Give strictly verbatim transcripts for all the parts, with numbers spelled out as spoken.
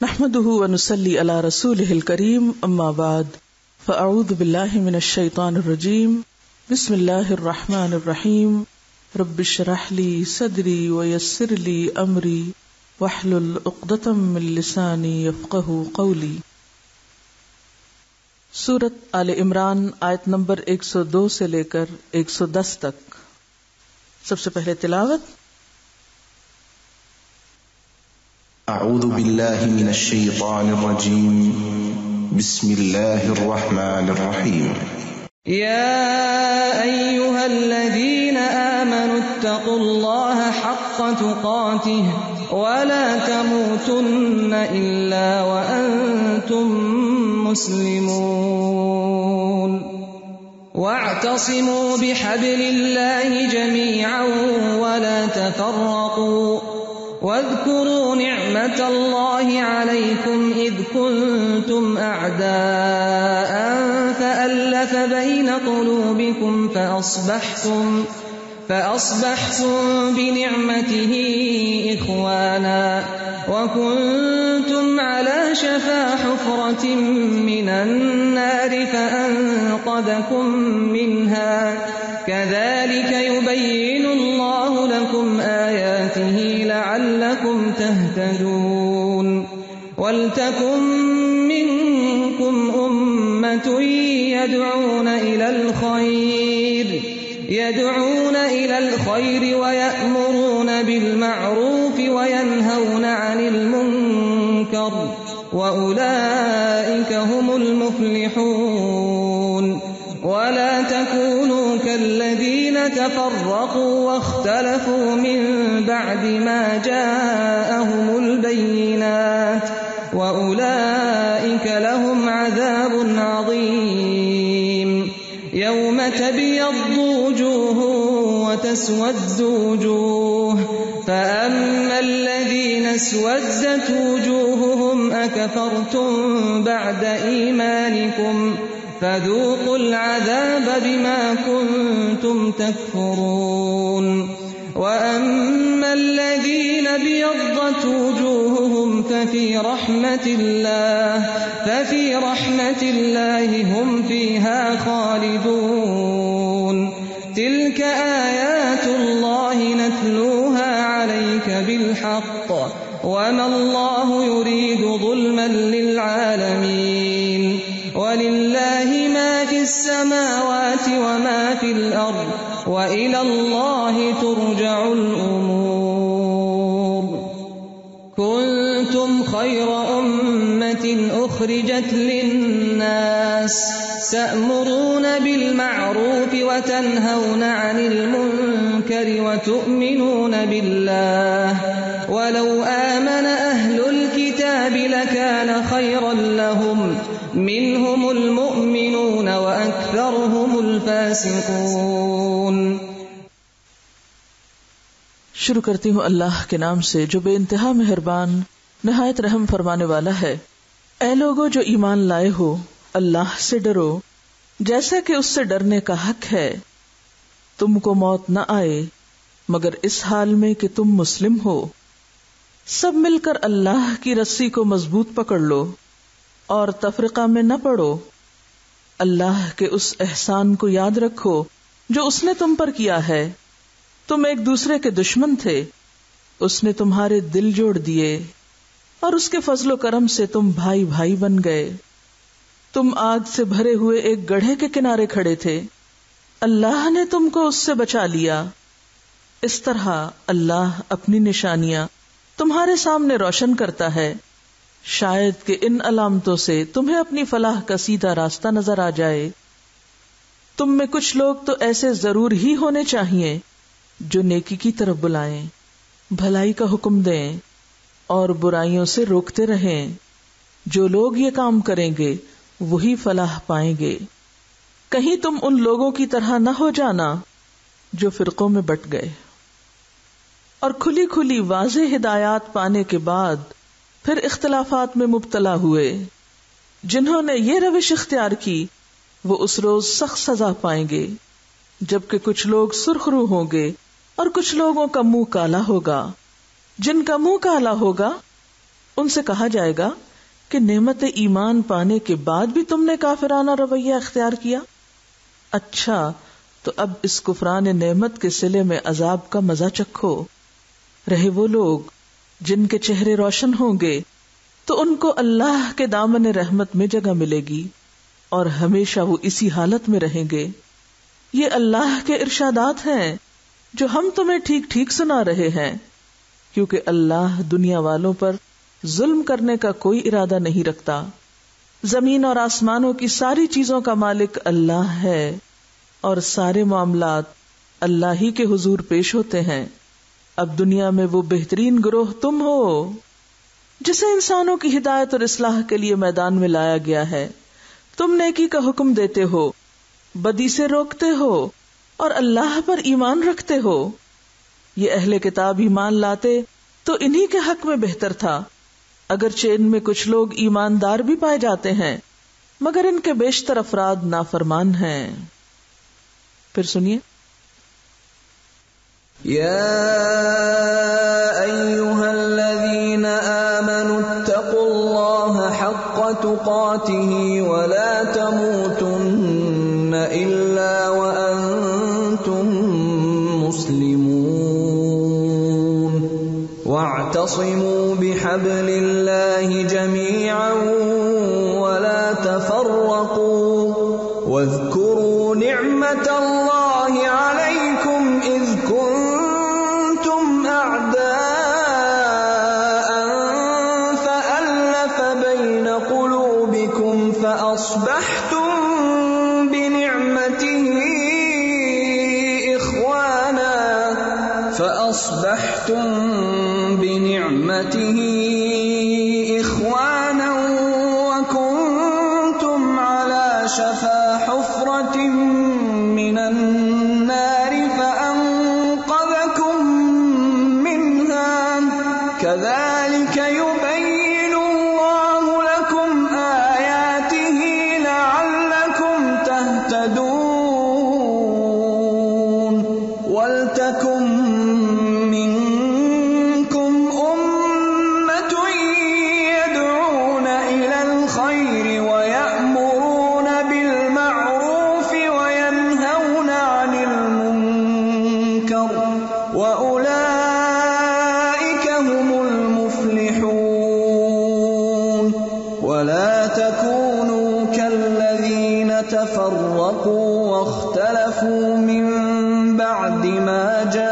نحمده ونصلي على رسوله الكريم اما بعد فاعوذ بالله من الشيطان الرجيم بسم الله الرحمن الرحيم رب اشرح لي صدري ويسر لي امري واحلل عقدة من لساني يفقهوا قولي۔ سورۃ آل عمران آیت نمبر ایک سو دو سے لے کر ایک سو دس تک۔ سب سے پہلے تلاوت۔ اعوذ باللہ من الشیطان الرجیم بسم اللہ الرحمن الرحیم یا ایہا الذین آمنوا اتقوا اللہ حق تقاتہ ولا تموتن الا وانتم مسلمون واعتصموا بحبل اللہ جميعا ولا تفرقوا واذكروا نعمة الله عليكم إذ كنتم أعداء فألف بين قلوبكم فأصبحتم فأصبحتم بنعمته إخوانا وكنتم على شفا حفرة من النار فأنقذكم منها كذلك يبين الله لكم آياته لعلكم تهتدون ولتكن منكم أمة يدعون إلى الخير يدعون إلى الخير ويأمرون بالمعروف وينهون عن المنكر وأولئك هم المفلحون ولا تكونوا كالذين تفرقوا واختلفوا من بعد ما جاءهم البينات وأولئك لهم عذاب عظيم يوم تبيض وجوه وتسود وجوه فأما الذين اسودت وجوههم أكفرتم بعد إيمانكم فذوقوا العذاب بما كنتم تكفرون وأما الذين ابيضت وجوههم ففي رحمة الله ففي رحمة الله هم فيها خالدون تلك آيات الله نتلوها عليك بالحق وما الله يريد ظلما للعالمين ولله ما في السماوات وما في الأرض وإلى الله ترجع الأمور كنتم خير أمة أخرجت للناس تأمرون بالمعروف وتنهون عن المنكر وتؤمنون بالله ولو آمن أهل الكتاب لكان خيرا لهم منهم المؤمنون وأكثرهم الفاسقون۔ شروع کرتی ہوں اللہ کے نام سے جو بے انتہا مہربان نہایت رحم فرمانے والا ہے۔ اے لوگو جو ایمان لائے ہو اللہ سے ڈرو جیسا کہ اس سے ڈرنے کا حق ہے۔ تم کو موت نہ آئے مگر اس حال میں کہ تم مسلم ہو۔ سب مل کر اللہ کی رسی کو مضبوط پکڑ لو اور تفرقہ میں نہ پڑو۔ اللہ کے اس احسان کو یاد رکھو جو اس نے تم پر کیا ہے۔ تم ایک دوسرے کے دشمن تھے، اس نے تمہارے دل جوڑ دیے اور اس کے فضل و کرم سے تم بھائی بھائی بن گئے۔ تم آگ سے بھرے ہوئے ایک گڑھے کے کنارے کھڑے تھے، اللہ نے تم کو اس سے بچا لیا۔ اس طرح اللہ اپنی نشانیاں تمہارے سامنے روشن کرتا ہے، شاید کہ ان علامتوں سے تمہیں اپنی فلاح کا سیدھا راستہ نظر آ جائے۔ تم میں کچھ لوگ تو ایسے ضرور ہی ہونے چاہیے جو نیکی کی طرف بلائیں، بھلائی کا حکم دیں اور برائیوں سے روکتے رہیں۔ جو لوگ یہ کام کریں گے وہی فلاح پائیں گے۔ کہیں تم ان لوگوں کی طرح نہ ہو جانا جو فرقوں میں بٹ گئے اور کھلی کھلی واضح ہدایات پانے کے بعد پھر اختلافات میں مبتلا ہوئے۔ جنہوں نے یہ روش اختیار کی وہ اس روز سخت سزا پائیں گے، جبکہ کچھ لوگ سرخ رو ہوں گے اور کچھ لوگوں کا منہ کالا ہوگا۔ جن کا منہ کالا ہوگا ان سے کہا جائے گا کہ نعمت ایمان پانے کے بعد بھی تم نے کافرانہ رویہ اختیار کیا؟ اچھا تو اب اس کفران نعمت کے صلے میں عذاب کا مزہ چکھو۔ رہے وہ لوگ جن کے چہرے روشن ہوں گے تو ان کو اللہ کے دامن رحمت میں جگہ ملے گی اور ہمیشہ وہ اسی حالت میں رہیں گے۔ یہ اللہ کے ارشادات ہیں جو ہم تمہیں ٹھیک ٹھیک سنا رہے ہیں، کیونکہ اللہ دنیا والوں پر ظلم کرنے کا کوئی ارادہ نہیں رکھتا۔ زمین اور آسمانوں کی ساری چیزوں کا مالک اللہ ہے اور سارے معاملات اللہ ہی کے حضور پیش ہوتے ہیں۔ اب دنیا میں وہ بہترین گروہ تم ہو جسے انسانوں کی ہدایت اور اصلاح کے لیے میدان میں لایا گیا ہے۔ تم نیکی کا حکم دیتے ہو، بدی سے روکتے ہو اور اللہ پر ایمان رکھتے ہو۔ یہ اہل کتاب ایمان لاتے تو انہی کے حق میں بہتر تھا، اگرچہ ان میں کچھ لوگ ایماندار بھی پائے جاتے ہیں مگر ان کے بیشتر افراد نافرمان ہیں۔ پھر سنیے، یا ایھا الذین آمنوا اتقوا اللہ حق تقاتہ ولا تموتن الا وانتم مسلمون واعتصموا بحبل اللہ جميعا ولا تفرقوا واذكروا نعمة الله عليكم إذ كنتم أعداء فألف بين قلوبكم فأصبحتم بنعمته إخوانا فأصبحتم بنعمته إخوانا وكنتم على شفا حفرة من النار فأنقذكم منها كذلك يبين الله لكم آياته لعلكم تهتدون ولتكن منكم أمة يدعون إلى الخير ويأمرون بالمعروف وينهون عن المنكر وأولئك هم المفلحون ولا تكونوا كالذين تفرقوا واختلفوا من بعد ما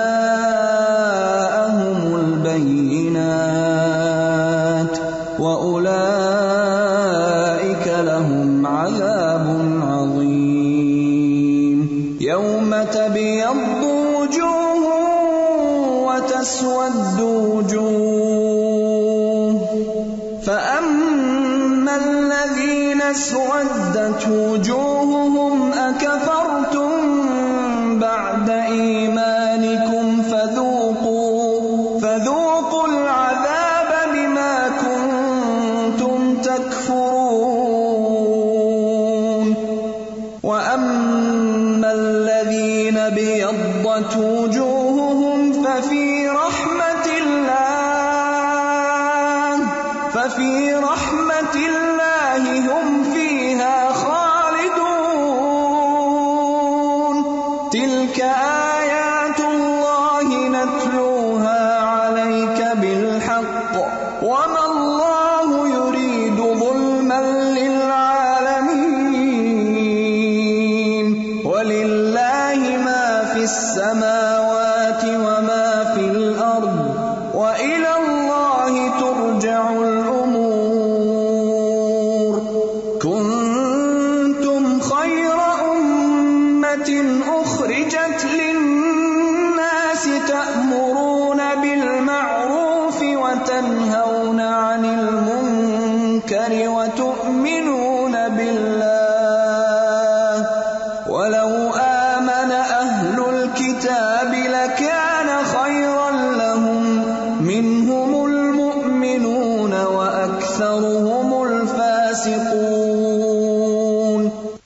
جاءهم البينات وأولئك لهم عذاب عظيم يوم تبيض وجوه وتسود وجوه فأما الذين اسودت وجوههم أكفرتم بعد إيمانكم فذوقوا فذوقوا العذاب بما كنتم تكفرون وأما الذين ابيضت وجوههم ففي رحمة الله ففي رحمة الله هم فيها خالدون تلك آيات الله نتلوها عليك بالحق وما الله يريد ظلما للعالمين ولله ما في السماوات وما في الأرض وإلى الله ترجع الأمور كنتم خير أمة أخرجت للناس تأمرون بالمعروف وتنهون عن المنكر وتؤمنون بالله ولو آمن أهل الكتاب لكان خيرا لهم منهم المؤمنون وأكثرهم الفاسقون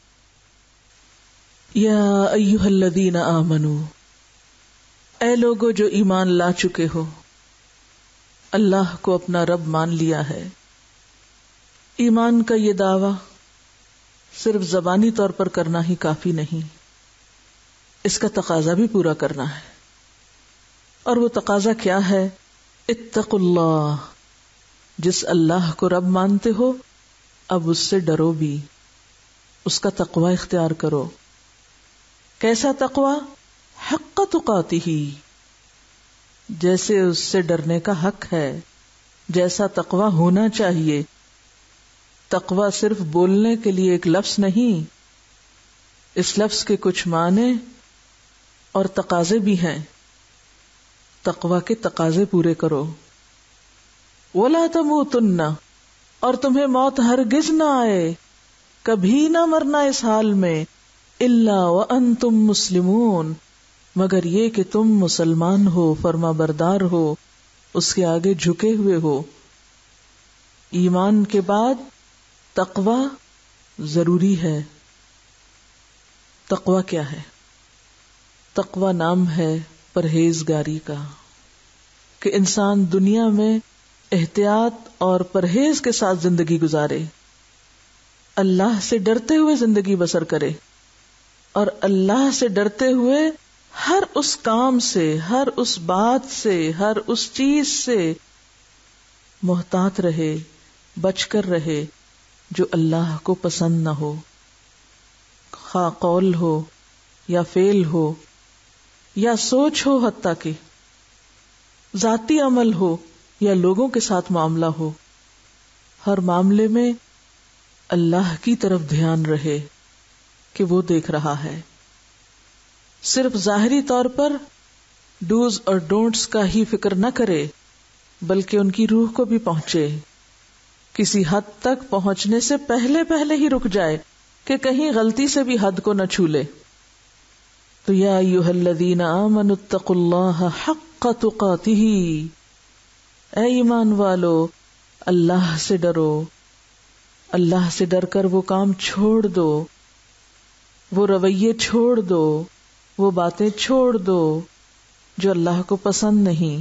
یا ایھا الذین آمنو، اے لوگو جو ایمان لا چکے ہو، اللہ کو اپنا رب مان لیا ہے. ایمان کا یہ دعویٰ صرف زبانی طور پر کرنا ہی کافی نہیں، اس کا تقاضا بھی پورا کرنا ہے. اور وہ تقاضا کیا ہے؟ اتقوا اللہ، جس اللہ کو رب مانتے ہو اب اس سے ڈرو بھی، اس کا تقوی اختیار کرو. کیسا تقوی؟ حق تقاتہ، جیسے اس سے ڈرنے کا حق ہے، جیسا تقوی ہونا چاہیے. تقوی صرف بولنے کے لیے ایک لفظ نہیں، اس لفظ کے کچھ معنی اور تقاضے بھی ہیں. تقوی کے تقاضے پورے کرو. وَلَا تَمُوتُنَّ، اور تمہیں موت ہرگز نہ آئے، کبھی نہ مرنا اس حال میں، اِلَّا وَأَنْتُمْ مُسْلِمُونَ، مگر یہ کہ تم مسلمان ہو، فرما بردار ہو، اس کے آگے جھکے ہوئے ہو. ایمان کے بعد تقوی ضروری ہے. تقوی کیا ہے؟ تقوی نام ہے پرہیزگاری کا، کہ انسان دنیا میں احتیاط اور پرہیز کے ساتھ زندگی گزارے، اللہ سے ڈرتے ہوئے زندگی بسر کرے، اور اللہ سے ڈرتے ہوئے ہر اس کام سے، ہر اس بات سے، ہر اس چیز سے محتاط رہے، بچ کر رہے جو اللہ کو پسند نہ ہو، خواہ قول ہو یا فعل ہو یا سوچ ہو، حتیٰ کہ ذاتی عمل ہو یا لوگوں کے ساتھ معاملہ ہو. ہر معاملے میں اللہ کی طرف دھیان رہے کہ وہ دیکھ رہا ہے. صرف ظاہری طور پر ڈوز اور ڈونٹس کا ہی فکر نہ کرے، بلکہ ان کی روح کو بھی پہنچے. کسی حد تک پہنچنے سے پہلے پہلے ہی رک جائے کہ کہیں غلطی سے بھی حد کو نہ چھو لے. تو یا ایھا الذین آمنوا اتقوا اللہ حق تقاتہ، اے ایمان والو اللہ سے ڈرو. اللہ سے ڈر کر وہ کام چھوڑ دو، وہ رویے چھوڑ دو، وہ باتیں چھوڑ دو جو اللہ کو پسند نہیں.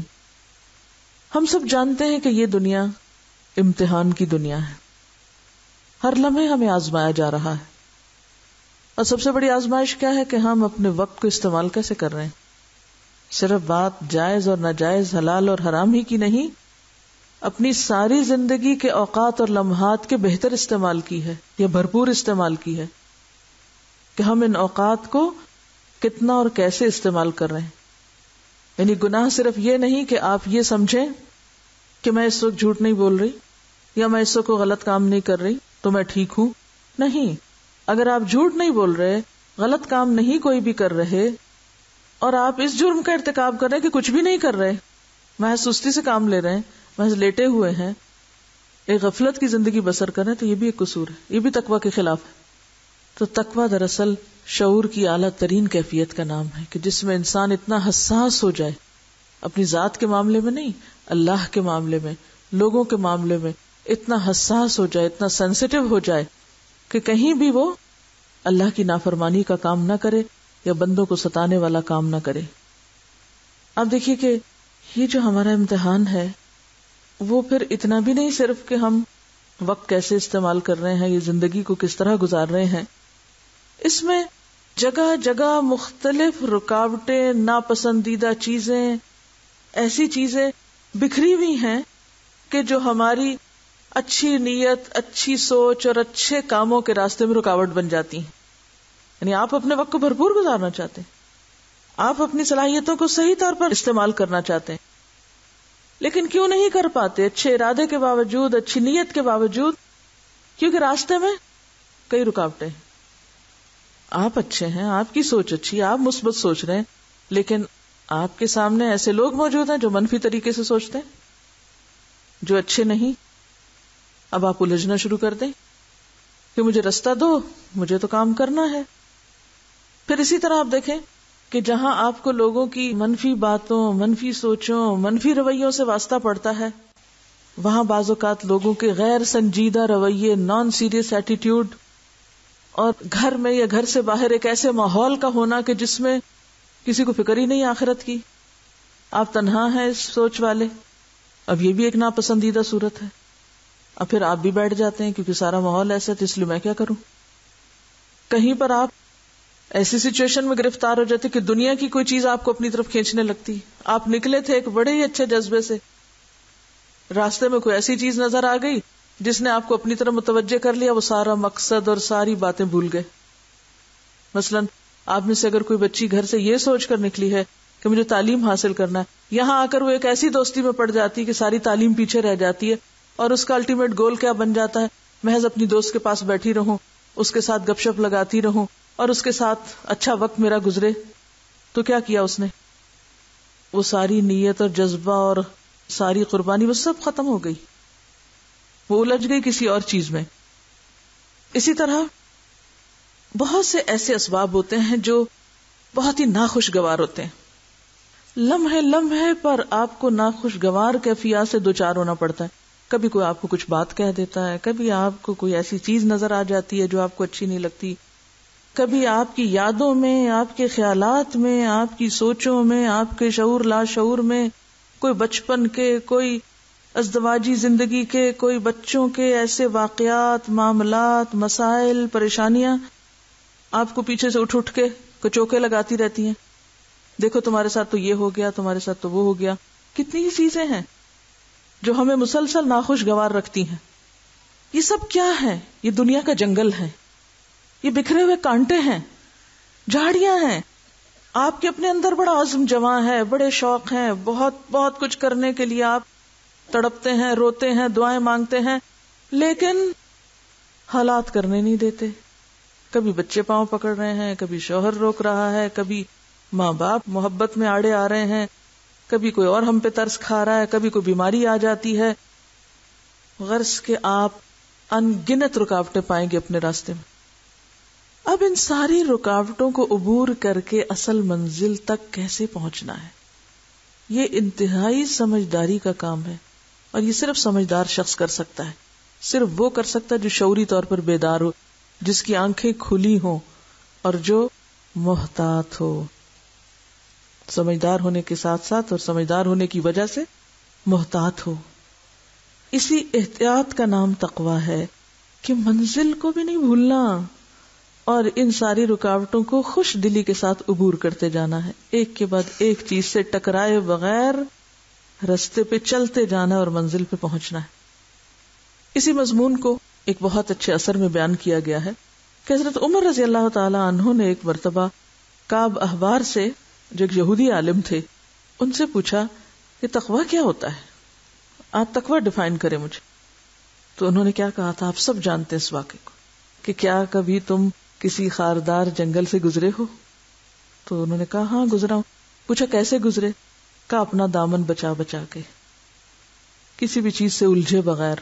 ہم سب جانتے ہیں کہ یہ دنیا امتحان کی دنیا ہے. ہر لمحے ہمیں آزمایا جا رہا ہے، اور سب سے بڑی آزمائش کیا ہے کہ ہم اپنے وقت کو استعمال کیسے کر رہے ہیں. صرف بات جائز اور ناجائز، حلال اور حرام ہی کی نہیں، اپنی ساری زندگی کے اوقات اور لمحات کے بہتر استعمال کی ہے یا بھرپور استعمال کی ہے، کہ ہم ان اوقات کو کتنا اور کیسے استعمال کر رہے ہیں. یعنی گناہ صرف یہ نہیں کہ آپ یہ سمجھیں کہ میں اس وقت جھوٹ نہیں بول رہی یا میں اس وقت کوئی غلط کام نہیں کر رہی تو میں ٹھیک ہوں. نہیں، اگر آپ جھوٹ نہیں بول رہے، غلط کام نہیں کوئی بھی کر رہے، اور آپ اس جرم کا ارتکاب کر رہے کہ کچھ بھی نہیں کر رہے، محض سستی سے کام لے رہے ہیں، محض لیٹے ہوئے ہیں، ایک غفلت کی زندگی بسر کر رہے ہیں، تو یہ بھی ایک قصور ہے، یہ بھی تقوی کے خلاف ہے. تو تقوی دراصل شعور کی اعلیٰ ترین کیفیت کا نام ہے، کہ جس میں انسان اتنا حساس ہو جائے، اپنی ذات کے معاملے میں نہیں، اللہ کے معاملے میں، لوگوں کے معاملے میں اتنا حساس ہو جائے، اتنا سینسیٹیو ہو جائے کہ کہیں بھی وہ اللہ کی نافرمانی کا کام نہ کرے یا بندوں کو ستانے والا کام نہ کرے. اب دیکھیے کہ یہ جو ہمارا امتحان ہے وہ پھر اتنا بھی نہیں صرف کہ ہم وقت کیسے استعمال کر رہے ہیں، یہ زندگی کو کس طرح گزار رہے ہیں، اس میں جگہ جگہ مختلف رکاوٹیں، ناپسندیدہ چیزیں، ایسی چیزیں بکھری ہوئی ہیں کہ جو ہماری اچھی نیت، اچھی سوچ اور اچھے کاموں کے راستے میں رکاوٹ بن جاتی ہیں. یعنی آپ اپنے وقت کو بھرپور گزارنا چاہتے ہیں، آپ اپنی صلاحیتوں کو صحیح طور پر استعمال کرنا چاہتے ہیں، لیکن کیوں نہیں کر پاتے؟ اچھے ارادے کے باوجود، اچھی نیت کے باوجود، کیونکہ راستے میں کئی رکاوٹیں. آپ اچھے ہیں، آپ کی سوچ اچھی، آپ مثبت سوچ رہے ہیں، لیکن آپ کے سامنے ایسے لوگ موجود ہیں جو منفی طریقے سے سوچتے ہیں، جو اچھے نہیں. اب آپ الجھنا شروع کر دیں کہ مجھے رستہ دو، مجھے تو کام کرنا ہے. پھر اسی طرح آپ دیکھیں کہ جہاں آپ کو لوگوں کی منفی باتوں، منفی سوچوں، منفی رویوں سے واسطہ پڑتا ہے، وہاں بعض اوقات لوگوں کے غیر سنجیدہ رویے، نان سیریس ایٹیٹیوڈ، اور گھر میں یا گھر سے باہر ایک ایسے ماحول کا ہونا کہ جس میں کسی کو فکر ہی نہیں آخرت کی، آپ تنہا ہیں اس سوچ والے، اب یہ بھی ایک ناپسندیدہ صورت ہے. اب پھر آپ بھی بیٹھ جاتے ہیں کیونکہ سارا ماحول ایسا ہے تو اس لیے میں کیا کروں. کہیں پر آپ ایسی سچویشن میں گرفتار ہو جاتے کہ دنیا کی کوئی چیز آپ کو اپنی طرف کھینچنے لگتی. آپ نکلے تھے ایک بڑے ہی اچھے جذبے سے, راستے میں کوئی ایسی چیز نظر آ گئی جس نے آپ کو اپنی طرف متوجہ کر لیا, وہ سارا مقصد اور ساری باتیں بھول گئے. مثلا آپ میں سے اگر کوئی بچی گھر سے یہ سوچ کر نکلی ہے کہ مجھے تعلیم حاصل کرنا ہے, یہاں آ کر وہ ایک ایسی دوستی میں پڑ جاتی ہے کہ ساری تعلیم پیچھے رہ جاتی ہے, اور اس کا الٹیمیٹ گول کیا بن جاتا ہے, محض اپنی دوست کے پاس بیٹھی رہوں, اس کے ساتھ گپ شپ لگاتی رہوں اور اس کے ساتھ اچھا وقت میرا گزرے. تو کیا کیا اس نے, وہ ساری نیت اور جذبہ اور ساری قربانی وہ سب ختم ہو گئی, وہ الجھ گئی کسی اور چیز میں. اسی طرح بہت سے ایسے اسباب ہوتے ہیں جو بہت ہی ناخوشگوار ہوتے ہیں. لمحے لمحے پر آپ کو ناخوشگوار کیفیات سے دوچار ہونا پڑتا ہے. کبھی کوئی آپ کو کچھ بات کہہ دیتا ہے, کبھی آپ کو کوئی ایسی چیز نظر آ جاتی ہے جو آپ کو اچھی نہیں لگتی, کبھی آپ کی یادوں میں, آپ کے خیالات میں, آپ کی سوچوں میں, آپ کے شعور لا شعور میں کوئی بچپن کے, کوئی ازدواجی زندگی کے, کوئی بچوں کے ایسے واقعات, معاملات, مسائل, پریشانیاں آپ کو پیچھے سے اٹھ اٹھ کے کچوکے لگاتی رہتی ہیں. دیکھو تمہارے ساتھ تو یہ ہو گیا, تمہارے ساتھ تو وہ ہو گیا. کتنی ہی چیزیں ہیں جو ہمیں مسلسل ناخوشگوار رکھتی ہیں. یہ سب کیا ہے؟ یہ دنیا کا جنگل ہے, یہ بکھرے ہوئے کانٹے ہیں, جھاڑیاں ہیں. آپ کے اپنے اندر بڑا عزم جمع ہے, بڑے شوق ہیں, بہت بہت کچھ کرنے کے لیے آپ تڑپتے ہیں, روتے ہیں, دعائیں مانگتے ہیں, لیکن حالات کرنے نہیں دیتے. کبھی بچے پاؤں پکڑ رہے ہیں, کبھی شوہر روک رہا ہے, کبھی ماں باپ محبت میں آڑے آ رہے ہیں, کبھی کوئی اور ہم پہ ترس کھا رہا ہے, کبھی کوئی بیماری آ جاتی ہے. غرض کہ آپ ان گنت رکاوٹیں پائیں گے اپنے راستے میں. اب ان ساری رکاوٹوں کو عبور کر کے اصل منزل تک کیسے پہنچنا ہے, یہ انتہائی سمجھداری کا کام ہے, اور یہ صرف سمجھدار شخص کر سکتا ہے. صرف وہ کر سکتا ہے جو شعوری طور پر بیدار ہو, جس کی آنکھیں کھلی ہوں اور جو محتاط ہو. سمجھدار ہونے کے ساتھ ساتھ اور سمجھدار ہونے کی وجہ سے محتاط ہو. اسی احتیاط کا نام تقویٰ ہے کہ منزل کو بھی نہیں بھولنا اور ان ساری رکاوٹوں کو خوش دلی کے ساتھ عبور کرتے جانا ہے, ایک کے بعد ایک چیز سے ٹکرائے بغیر رستے پہ چلتے جانا اور منزل پہ پہنچنا ہے. اسی مضمون کو ایک بہت اچھے اثر میں بیان کیا گیا ہے کہ حضرت عمر رضی اللہ تعالی عنہ نے ایک مرتبہ کعب احبار سے, جو ایک یہودی عالم تھے, ان سے پوچھا کہ تقویٰ کیا ہوتا ہے, آپ تقویٰ ڈیفائن کریں مجھے. تو انہوں نے کیا کہا تھا, آپ سب جانتے ہیں اس واقعے کو, کہ کیا کبھی تم کسی خاردار جنگل سے گزرے ہو؟ تو انہوں نے کہا ہاں گزرا ہوں. پوچھا کیسے گزرے؟ کہا اپنا دامن بچا بچا کے, کسی بھی چیز سے الجھے بغیر.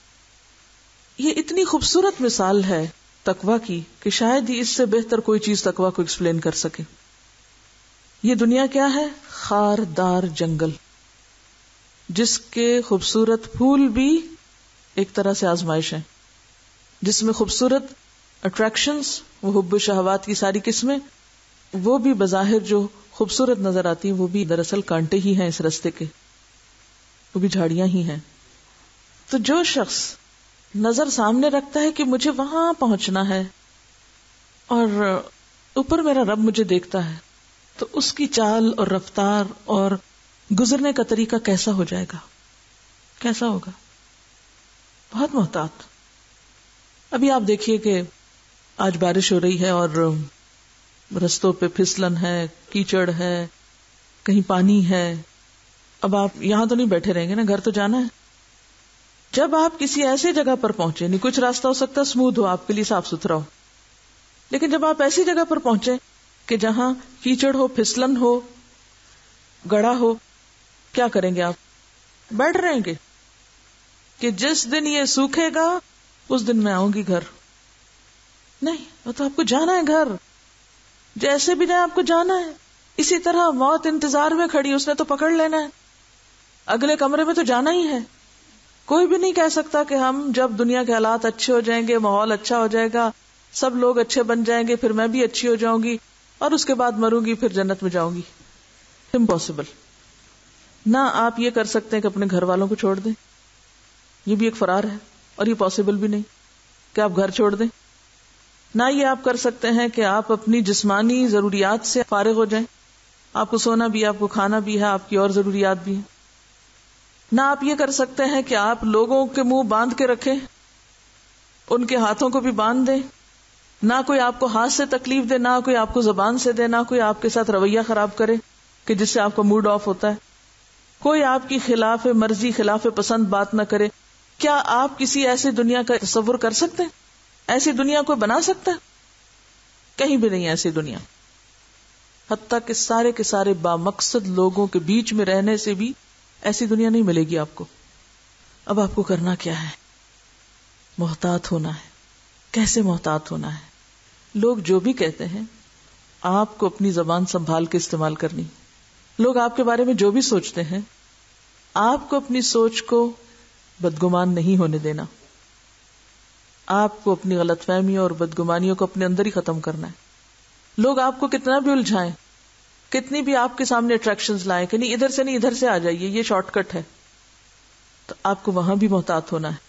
یہ اتنی خوبصورت مثال ہے تقویٰ کی کہ شاید ہی اس سے بہتر کوئی چیز تقویٰ کو ایکسپلین کر سکے. یہ دنیا کیا ہے؟ خاردار جنگل, جس کے خوبصورت پھول بھی ایک طرح سے آزمائش ہیں, جس میں خوبصورت اٹریکشنز, وہ حب و شہوات کی ساری قسمیں, وہ بھی بظاہر جو خوبصورت نظر آتی ہیں وہ بھی دراصل کانٹے ہی ہیں اس رستے کے, وہ بھی جھاڑیاں ہی ہیں. تو جو شخص نظر سامنے رکھتا ہے کہ مجھے وہاں پہنچنا ہے اور اوپر میرا رب مجھے دیکھتا ہے, تو اس کی چال اور رفتار اور گزرنے کا طریقہ کیسا ہو جائے گا, کیسا ہوگا؟ بہت محتاط. ابھی آپ دیکھیے کہ آج بارش ہو رہی ہے اور رستوں پہ پھسلن ہے, کیچڑ ہے, کہیں پانی ہے. اب آپ یہاں تو نہیں بیٹھے رہیں گے نا, گھر تو جانا ہے. جب آپ کسی ایسے جگہ پر پہنچے, نہیں کچھ راستہ ہو سکتا ہے اسموتھ ہو, آپ کے لیے صاف ستھرا ہو, لیکن جب آپ ایسی جگہ پر پہنچے کہ جہاں کیچڑ ہو, پھسلن ہو, گڑھا ہو, کیا کریں گے آپ؟ بیٹھ رہیں گے کہ جس دن یہ سوکھے گا اس دن میں آؤں گی گھر؟ نہیں, وہ تو آپ کو جانا ہے گھر, جیسے بھی جائیں آپ کو جانا ہے. اسی طرح موت انتظار میں کھڑی, اس نے تو پکڑ لینا ہے, اگلے کمرے میں تو جانا ہی ہے. کوئی بھی نہیں کہہ سکتا کہ ہم جب دنیا کے حالات اچھے ہو جائیں گے, ماحول اچھا ہو جائے گا, سب لوگ اچھے بن جائیں گے, پھر میں بھی اچھی ہو جاؤں گی اور اس کے بعد مروں گی, پھر جنت میں جاؤں گی. امپاسبل. نہ آپ یہ کر سکتے ہیں کہ اپنے گھر والوں کو چھوڑ دیں، یہ بھی ایک فرار ہے اور یہ پاسبل بھی نہیں کہ آپ گھر چھوڑ دیں. نہ یہ آپ کر سکتے ہیں کہ آپ اپنی جسمانی ضروریات سے فارغ ہو جائیں، آپ کو سونا بھی ہے، آپ کو کھانا بھی ہے، آپ کی اور ضروریات بھی ہیں. نہ آپ یہ کر سکتے ہیں کہ آپ لوگوں کے منہ باندھ کے رکھیں، ان کے ہاتھوں کو بھی باندھ دیں، نہ کوئی آپ کو ہاتھ سے تکلیف دے، نہ کوئی آپ کو زبان سے دے، نہ کوئی آپ کے ساتھ رویہ خراب کرے کہ جس سے آپ کا موڈ آف ہوتا ہے، کوئی آپ کی خلاف مرضی خلاف پسند بات نہ کرے. کیا آپ کسی ایسی دنیا کا تصور کر سکتے ہیں؟ ایسی دنیا کوئی بنا سکتا ہے؟ کہیں بھی نہیں ایسی دنیا. حتیٰ کہ سارے کے سارے بامقصد لوگوں کے بیچ میں رہنے سے بھی ایسی دنیا نہیں ملے گی آپ کو. اب آپ کو کرنا کیا ہے؟ محتاط ہونا ہے. کیسے محتاط ہونا ہے؟ لوگ جو بھی کہتے ہیں آپ کو اپنی زبان سنبھال کے استعمال کرنی. لوگ آپ کے بارے میں جو بھی سوچتے ہیں آپ کو اپنی سوچ کو بدگمان نہیں ہونے دینا. آپ کو اپنی غلط فہمیوں اور بدگمانیوں کو اپنے اندر ہی ختم کرنا ہے. لوگ آپ کو کتنا بھی الجھائیں، کتنی بھی آپ کے سامنے اٹریکشنز لائیں کہ نہیں ادھر سے نہیں ادھر سے آ جائیے، یہ شارٹ کٹ ہے، تو آپ کو وہاں بھی محتاط ہونا ہے.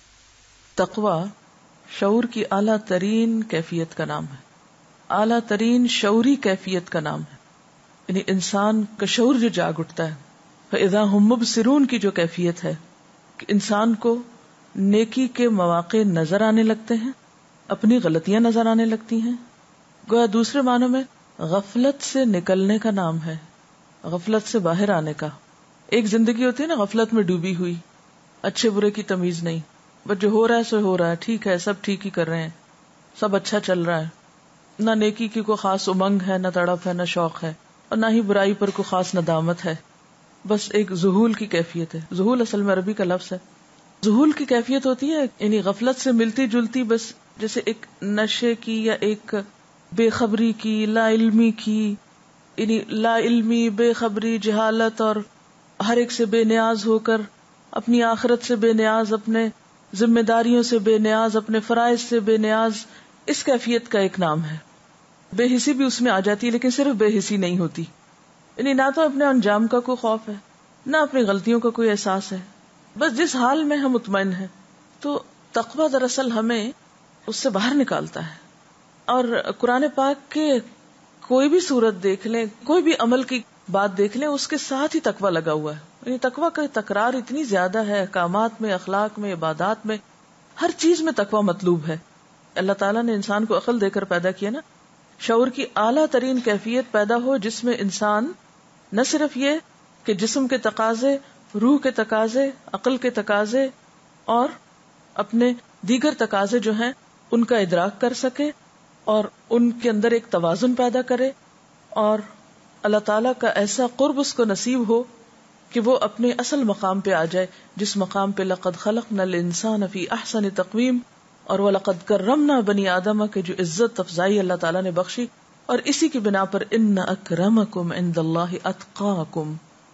تقویٰ شعور کی اعلیٰ ترین کیفیت کا نام ہے، اعلیٰ ترین شعوری کیفیت کا نام ہے. یعنی انسان کا شعور جو جاگ اٹھتا ہے، فَإِذَا هُمْ مُبْصِرُونَ کی جو کیفیت ہے کہ انسان کو نیکی کے مواقع نظر آنے لگتے ہیں، اپنی غلطیاں نظر آنے لگتی ہیں. گویا دوسرے معنوں میں غفلت سے نکلنے کا نام ہے، غفلت سے باہر آنے کا. ایک زندگی ہوتی ہے نا غفلت میں ڈوبی ہوئی، اچھے برے کی تمیز نہیں، بس جو ہو رہا ہے سو ہو رہا ہے، ٹھیک ہے، سب ٹھیک ہی کر رہے ہیں، سب اچھا چل رہا ہے، نہ نیکی کی کوئی خاص امنگ ہے، نہ تڑپ ہے، نہ شوق ہے، اور نہ ہی برائی پر کوئی خاص ندامت ہے. بس ایک ذہول کی کیفیت ہے. ذہول اصل میں عربی کا لفظ ہے. ذہول کی کیفیت ہوتی ہے یعنی غفلت سے ملتی جلتی، بس جیسے ایک نشے کی یا ایک بے خبری کی، لا علمی کی، یعنی لا علمی، بے خبری، جہالت، اور ہر ایک سے بے نیاز ہو کر، اپنی آخرت سے بے نیاز، اپنے ذمہ داریوں سے بے نیاز، اپنے فرائض سے بے نیاز. اس کیفیت کا ایک نام ہے. بے حسی بھی اس میں آ جاتی ہے، لیکن صرف بے حسی نہیں ہوتی، یعنی نہ تو اپنے انجام کا کوئی خوف ہے، نہ اپنی غلطیوں کا کوئی احساس ہے، بس جس حال میں ہم مطمئن ہیں. تو تقویٰ دراصل ہمیں اس سے باہر نکالتا ہے. اور قرآن پاک کے کوئی بھی صورت دیکھ لیں، کوئی بھی عمل کی بات دیکھ لیں، اس کے ساتھ ہی تقویٰ لگا ہوا ہے. یعنی تقویٰ کا تکرار اتنی زیادہ ہے، احکامات میں، اخلاق میں، عبادات میں، ہر چیز میں تقویٰ مطلوب ہے. اللہ تعالیٰ نے انسان کو عقل دے کر پیدا کیا نا، شعور کی اعلیٰ ترین کیفیت پیدا ہو جس میں انسان نہ صرف یہ کہ جسم کے تقاضے، روح کے تقاضے، عقل کے تقاضے اور اپنے دیگر تقاضے جو ہیں ان کا ادراک کر سکے اور ان کے اندر ایک توازن پیدا کرے، اور اللہ تعالیٰ کا ایسا قرب اس کو نصیب ہو کہ وہ اپنے اصل مقام پہ آ جائے، جس مقام پہ لقد خلقنا الانسان فی احسن تقویم اور وَلَقَدْ كَرَّمْنَا بنی آدم کے جو عزت افزائی اللہ تعالیٰ نے بخشی، اور اسی کی بنا پر ان اکرمکم عند اللہ اتقاکم،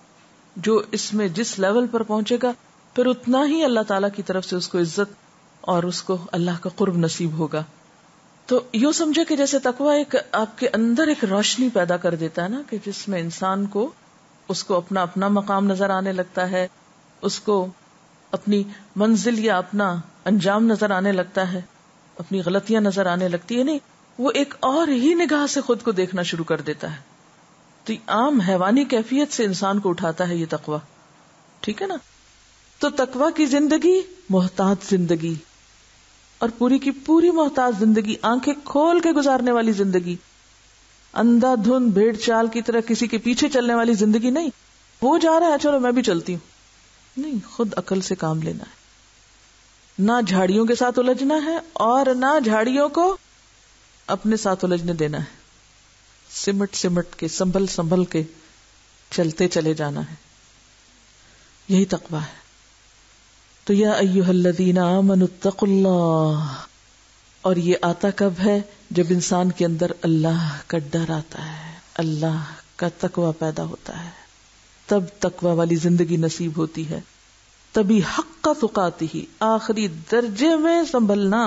جو اس میں جس لیول پر پہنچے گا پھر اتنا ہی اللہ تعالیٰ کی طرف سے اس کو عزت اور اس کو اللہ کا قرب نصیب ہوگا. تو یوں سمجھے کہ جیسے تقویٰ ایک آپ کے اندر ایک روشنی پیدا کر دیتا ہے نا، کہ جس میں انسان کو اس کو اپنا اپنا مقام نظر آنے لگتا ہے، اس کو اپنی منزل یا اپنا انجام نظر آنے لگتا ہے، اپنی غلطیاں نظر آنے لگتی ہے، نہیں وہ ایک اور ہی نگاہ سے خود کو دیکھنا شروع کر دیتا ہے. تو عام حیوانی کیفیت سے انسان کو اٹھاتا ہے یہ تقویٰ. ٹھیک ہے نا؟ تو تقویٰ کی زندگی محتاط زندگی، اور پوری کی پوری محتاط زندگی، آنکھیں کھول کے گزارنے والی زندگی، اندھا دھند بھیڑ چال کی طرح کسی کے پیچھے چلنے والی زندگی نہیں. وہ جا رہا ہے چلو میں بھی چلتی ہوں، نہیں، خود عقل سے کام لینا ہے. نہ جھاڑیوں کے ساتھ الجھنا ہے اور نہ جھاڑیوں کو اپنے ساتھ الجھنے دینا ہے. سمٹ سمٹ کے، سنبھل سنبھل کے چلتے چلے جانا ہے. یہی تقویٰ ہے. تو یا ایھا الذین آمنوا اتقوا اللہ، اور یہ آتا کب ہے؟ جب انسان کے اندر اللہ کا ڈر آتا ہے، اللہ کا تقویٰ پیدا ہوتا ہے، تب تقویٰ والی زندگی نصیب ہوتی ہے. تبھی حق تقاتہ، آخری درجے میں سنبھلنا،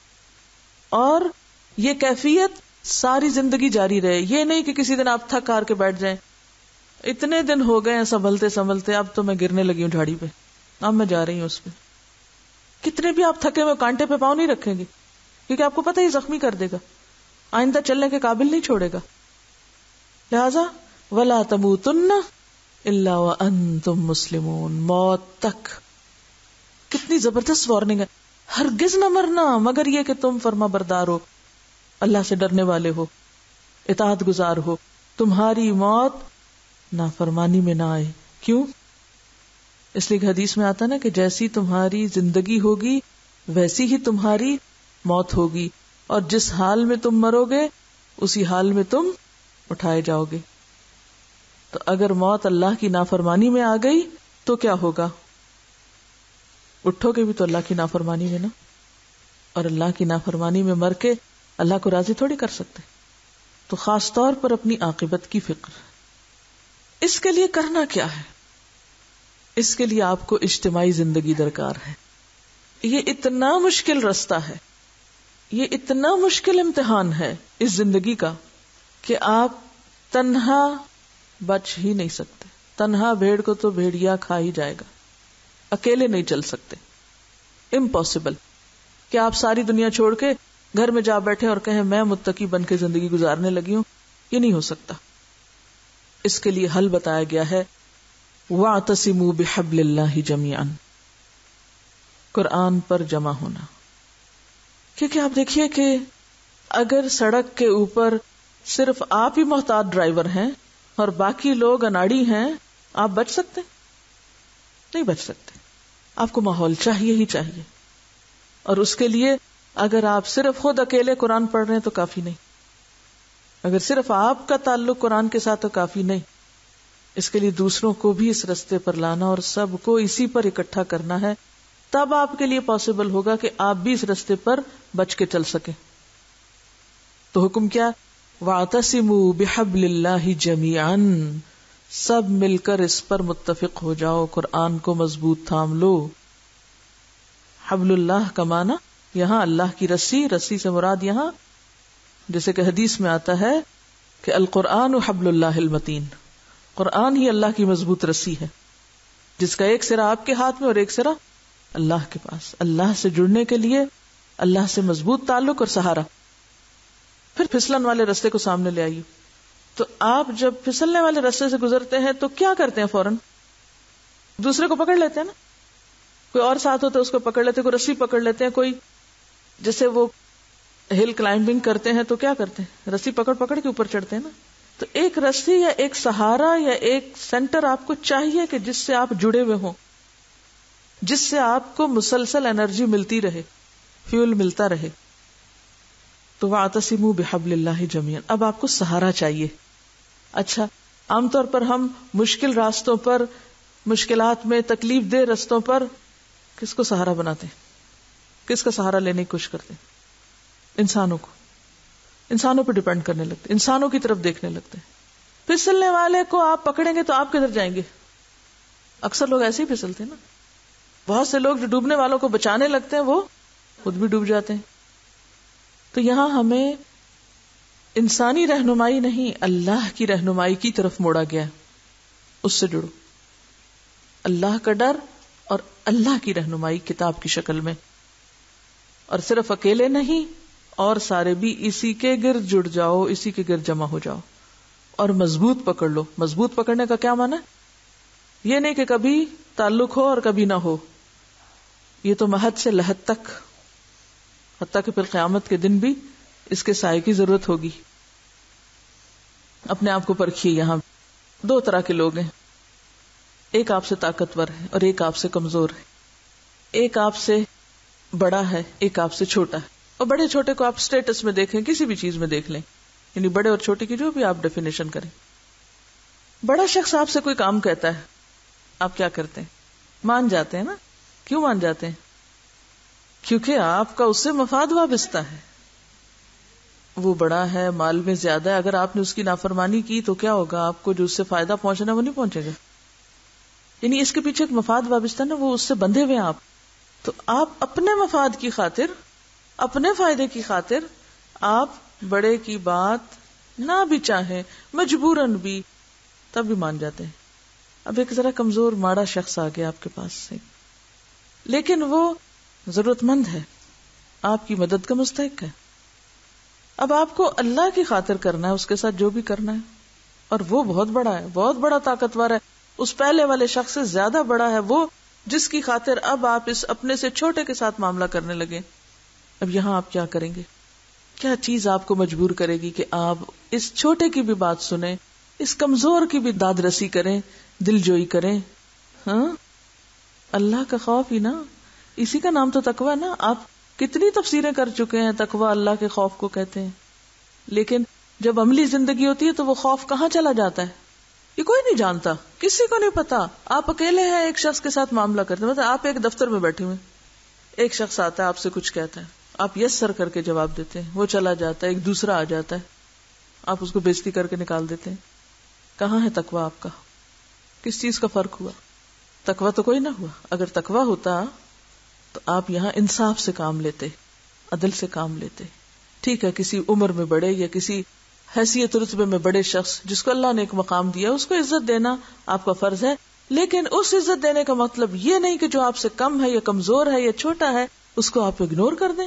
اور یہ کیفیت ساری زندگی جاری رہے. یہ نہیں کہ کسی دن آپ تھک ہار کے بیٹھ جائیں، اتنے دن ہو گئے ہیں سنبھلتے سنبھلتے، اب تو میں گرنے لگی ہوں جھاڑی پہ، اب میں جا رہی ہوں اس پہ. کتنے بھی آپ تھکے ہوئے کانٹے پہ پاؤں نہیں رکھیں گے، کیونکہ آپ کو پتہ ہی زخمی کر دے گا، آئندہ چلنے کے قابل نہیں چھوڑے گا. لہذا وَلَا تَمُوتُنَّ إِلَّا وَأَنْتُمْ مُسْلِمُونَ، موت تک. کتنی زبردست وارننگ ہے. ہرگز نہ مرنا مگر یہ کہ تم فرما بردار ہو، اللہ سے ڈرنے والے ہو، اطاعت گزار ہو، تمہاری موت نافرمانی میں نہ آئے. کیوں؟ اس لیے کہ حدیث میں آتا نا کہ جیسی تمہاری زندگی ہوگی ویسی ہی تمہاری موت ہوگی، اور جس حال میں تم مرو گے اسی حال میں تم اٹھائے جاؤ گے. تو اگر موت اللہ کی نافرمانی میں آ گئی تو کیا ہوگا؟ اٹھو گے بھی تو اللہ کی نافرمانی میں نا، اور اللہ کی نافرمانی میں مر کے اللہ کو راضی تھوڑی کر سکتے. تو خاص طور پر اپنی عاقبت کی فکر. اس کے لیے کرنا کیا ہے؟ اس کے لیے آپ کو اجتماعی زندگی درکار ہے. یہ اتنا مشکل رستہ ہے، یہ اتنا مشکل امتحان ہے اس زندگی کا کہ آپ تنہا بچ ہی نہیں سکتے. تنہا بھیڑ کو تو بھیڑیا کھا ہی جائے گا، اکیلے نہیں چل سکتے. امپاسبل کہ آپ ساری دنیا چھوڑ کے گھر میں جا بیٹھے اور کہیں میں متقی بن کے زندگی گزارنے لگی ہوں، یہ نہیں ہو سکتا. اس کے لیے حل بتایا گیا ہے وَاعْتَصِمُوا بِحَبْلِ اللَّهِ جَمِيعًا، قرآن پر جمع ہونا. کیونکہ آپ دیکھیے کہ اگر سڑک کے اوپر صرف آپ ہی محتاط ڈرائیور ہیں اور باقی لوگ اناڑی ہیں، آپ بچ سکتے؟ نہیں بچ سکتے. آپ کو ماحول چاہیے ہی چاہیے. اور اس کے لیے اگر آپ صرف خود اکیلے قرآن پڑھ رہے ہیں تو کافی نہیں، اگر صرف آپ کا تعلق قرآن کے ساتھ تو کافی نہیں. اس کے لیے دوسروں کو بھی اس رستے پر لانا اور سب کو اسی پر اکٹھا کرنا ہے، تب آپ کے لیے پاسبل ہوگا کہ آپ بھی اس رستے پر بچ کے چل سکیں. تو حکم کیا؟ وَاعْتَصِمُوا بِحَبْلِ اللَّهِ جَمِيعًا، سب مل کر اس پر متفق ہو جاؤ، قرآن کو مضبوط تھام لو. حبل اللہ کا معنی یہاں اللہ کی رسی، رسی سے مراد یہاں جیسے کہ حدیث میں آتا ہے کہ القرآن حبل اللہ المتین، قرآن ہی اللہ کی مضبوط رسی ہے جس کا ایک سرا آپ کے ہاتھ میں اور ایک سرا اللہ کے پاس. اللہ سے جڑنے کے لیے اللہ سے مضبوط تعلق اور سہارا. پھر پھسلن والے رستے کو سامنے لے آئیے. تو آپ جب پھسلنے والے رستے سے گزرتے ہیں تو کیا کرتے ہیں؟ فوراً دوسرے کو پکڑ لیتے ہیں نا. کوئی اور ساتھ ہوتا ہے اس کو پکڑ لیتے ہیں، کوئی رسی پکڑ لیتے ہیں، کوئی جیسے وہ ہل کلائمبنگ کرتے ہیں تو کیا کرتے ہیں؟ رسی پکڑ پکڑ کے اوپر چڑھتے ہیں نا. تو ایک رسی یا ایک سہارا یا ایک سینٹر آپ کو چاہیے کہ جس سے آپ جڑے ہوئے ہوں، جس سے آپ کو مسلسل انرجی ملتی رہے، فیول ملتا رہے. تو وَاعْتَصِمُوا بِحَبْلِ اللَّهِ جَمِيعًا. اب آپ کو سہارا چاہیے. اچھا، عام طور پر ہم مشکل راستوں پر، مشکلات میں، تکلیف دہ رستوں پر کس کو سہارا بناتے ہیں؟ کس کا سہارا لینے کی کوشش کرتے ہیں؟ انسانوں کو. انسانوں پہ ڈیپینڈ کرنے لگتے، انسانوں کی طرف دیکھنے لگتے ہیں. پھسلنے والے کو آپ پکڑیں گے تو آپ کدھر جائیں گے؟ اکثر لوگ ایسے ہی پھسلتے ہیں نا. بہت سے لوگ جو ڈوبنے والوں کو بچانے لگتے ہیں وہ خود بھی ڈوب جاتے ہیں. تو یہاں ہمیں انسانی رہنمائی نہیں، اللہ کی رہنمائی کی طرف موڑا گیا. اس سے جڑو، اللہ کا ڈر اور اللہ کی رہنمائی کتاب کی شکل میں. اور صرف اکیلے نہیں، اور سارے بھی اسی کے گرد جڑ جاؤ، اسی کے گرد جمع ہو جاؤ اور مضبوط پکڑ لو. مضبوط پکڑنے کا کیا معنی ہے؟ یہ نہیں کہ کبھی تعلق ہو اور کبھی نہ ہو. یہ تو محد سے لحد تک، حتیٰ کہ پھر قیامت کے دن بھی اس کے سائے کی ضرورت ہوگی. اپنے آپ کو پرکھیے. یہاں دو طرح کے لوگ ہیں، ایک آپ سے طاقتور ہے اور ایک آپ سے کمزور ہے. ایک آپ سے بڑا ہے، ایک آپ سے چھوٹا ہے. اور بڑے چھوٹے کو آپ سٹیٹس میں دیکھیں، کسی بھی چیز میں دیکھ لیں، یعنی بڑے اور چھوٹے کی جو بھی آپ ڈیفینیشن کریں. بڑا شخص آپ سے کوئی کام کہتا ہے، آپ کیا کرتے ہیں؟ مان جاتے ہیں نا. کیوں مان جاتے ہیں؟ کیونکہ آپ کا اس سے مفاد وابستہ ہے. وہ بڑا ہے، مال میں زیادہ ہے، اگر آپ نے اس کی نافرمانی کی تو کیا ہوگا؟ آپ کو جو اس سے فائدہ پہنچنا وہ نہیں پہنچے گا. یعنی اس کے پیچھے ایک مفاد وابستہ نا، وہ اس سے بندھے ہوئے ہیں آپ. تو آپ اپنے مفاد کی خاطر، اپنے فائدے کی خاطر آپ بڑے کی بات نہ بھی چاہیں، مجبوراً بھی تب بھی مان جاتے ہیں. اب ایک ذرا کمزور ماڑا شخص آ گیا آپ کے پاس سے، لیکن وہ ضرورت مند ہے، آپ کی مدد کا مستحق ہے. اب آپ کو اللہ کی خاطر کرنا ہے، اس کے ساتھ جو بھی کرنا ہے، اور وہ بہت بڑا ہے، بہت بڑا طاقتور ہے، اس پہلے والے شخص سے زیادہ بڑا ہے وہ جس کی خاطر اب آپ اس اپنے سے چھوٹے کے ساتھ معاملہ کرنے لگے. اب یہاں آپ کیا کریں گے؟ کیا چیز آپ کو مجبور کرے گی کہ آپ اس چھوٹے کی بھی بات سنیں، اس کمزور کی بھی داد رسی کریں، دل جوئی کریں؟ ہاں، اللہ کا خوف ہی نا، اسی کا نام تو تقوی ہے نا. آپ کتنی تفسیریں کر چکے ہیں تقوی اللہ کے خوف کو کہتے ہیں، لیکن جب عملی زندگی ہوتی ہے تو وہ خوف کہاں چلا جاتا ہے یہ کوئی نہیں جانتا، کسی کو نہیں پتا. آپ اکیلے ہیں، ایک شخص کے ساتھ معاملہ کرتے ہیں، مطلب آپ ایک دفتر میں بیٹھے ہوئے، ایک شخص آتا ہے آپ سے کچھ کہتا ہے، آپ یس سر کر کے جواب دیتے ہیں، وہ چلا جاتا ہے، ایک دوسرا آ جاتا ہے، آپ اس کو بےزتی کر کے نکال دیتے ہیں. کہاں ہے تقوی آپ کا؟ کس چیز کا فرق ہوا؟ تقوی تو کوئی نہ ہوا. اگر تقوی ہوتا تو آپ یہاں انصاف سے کام لیتے، عدل سے کام لیتے. ٹھیک ہے، کسی عمر میں بڑے یا کسی حیثیت رتبے میں بڑے شخص جس کو اللہ نے ایک مقام دیا اس کو عزت دینا آپ کا فرض ہے، لیکن اس عزت دینے کا مطلب یہ نہیں کہ جو آپ سے کم ہے یا کمزور ہے یا چھوٹا ہے اس کو آپ اگنور کر دیں.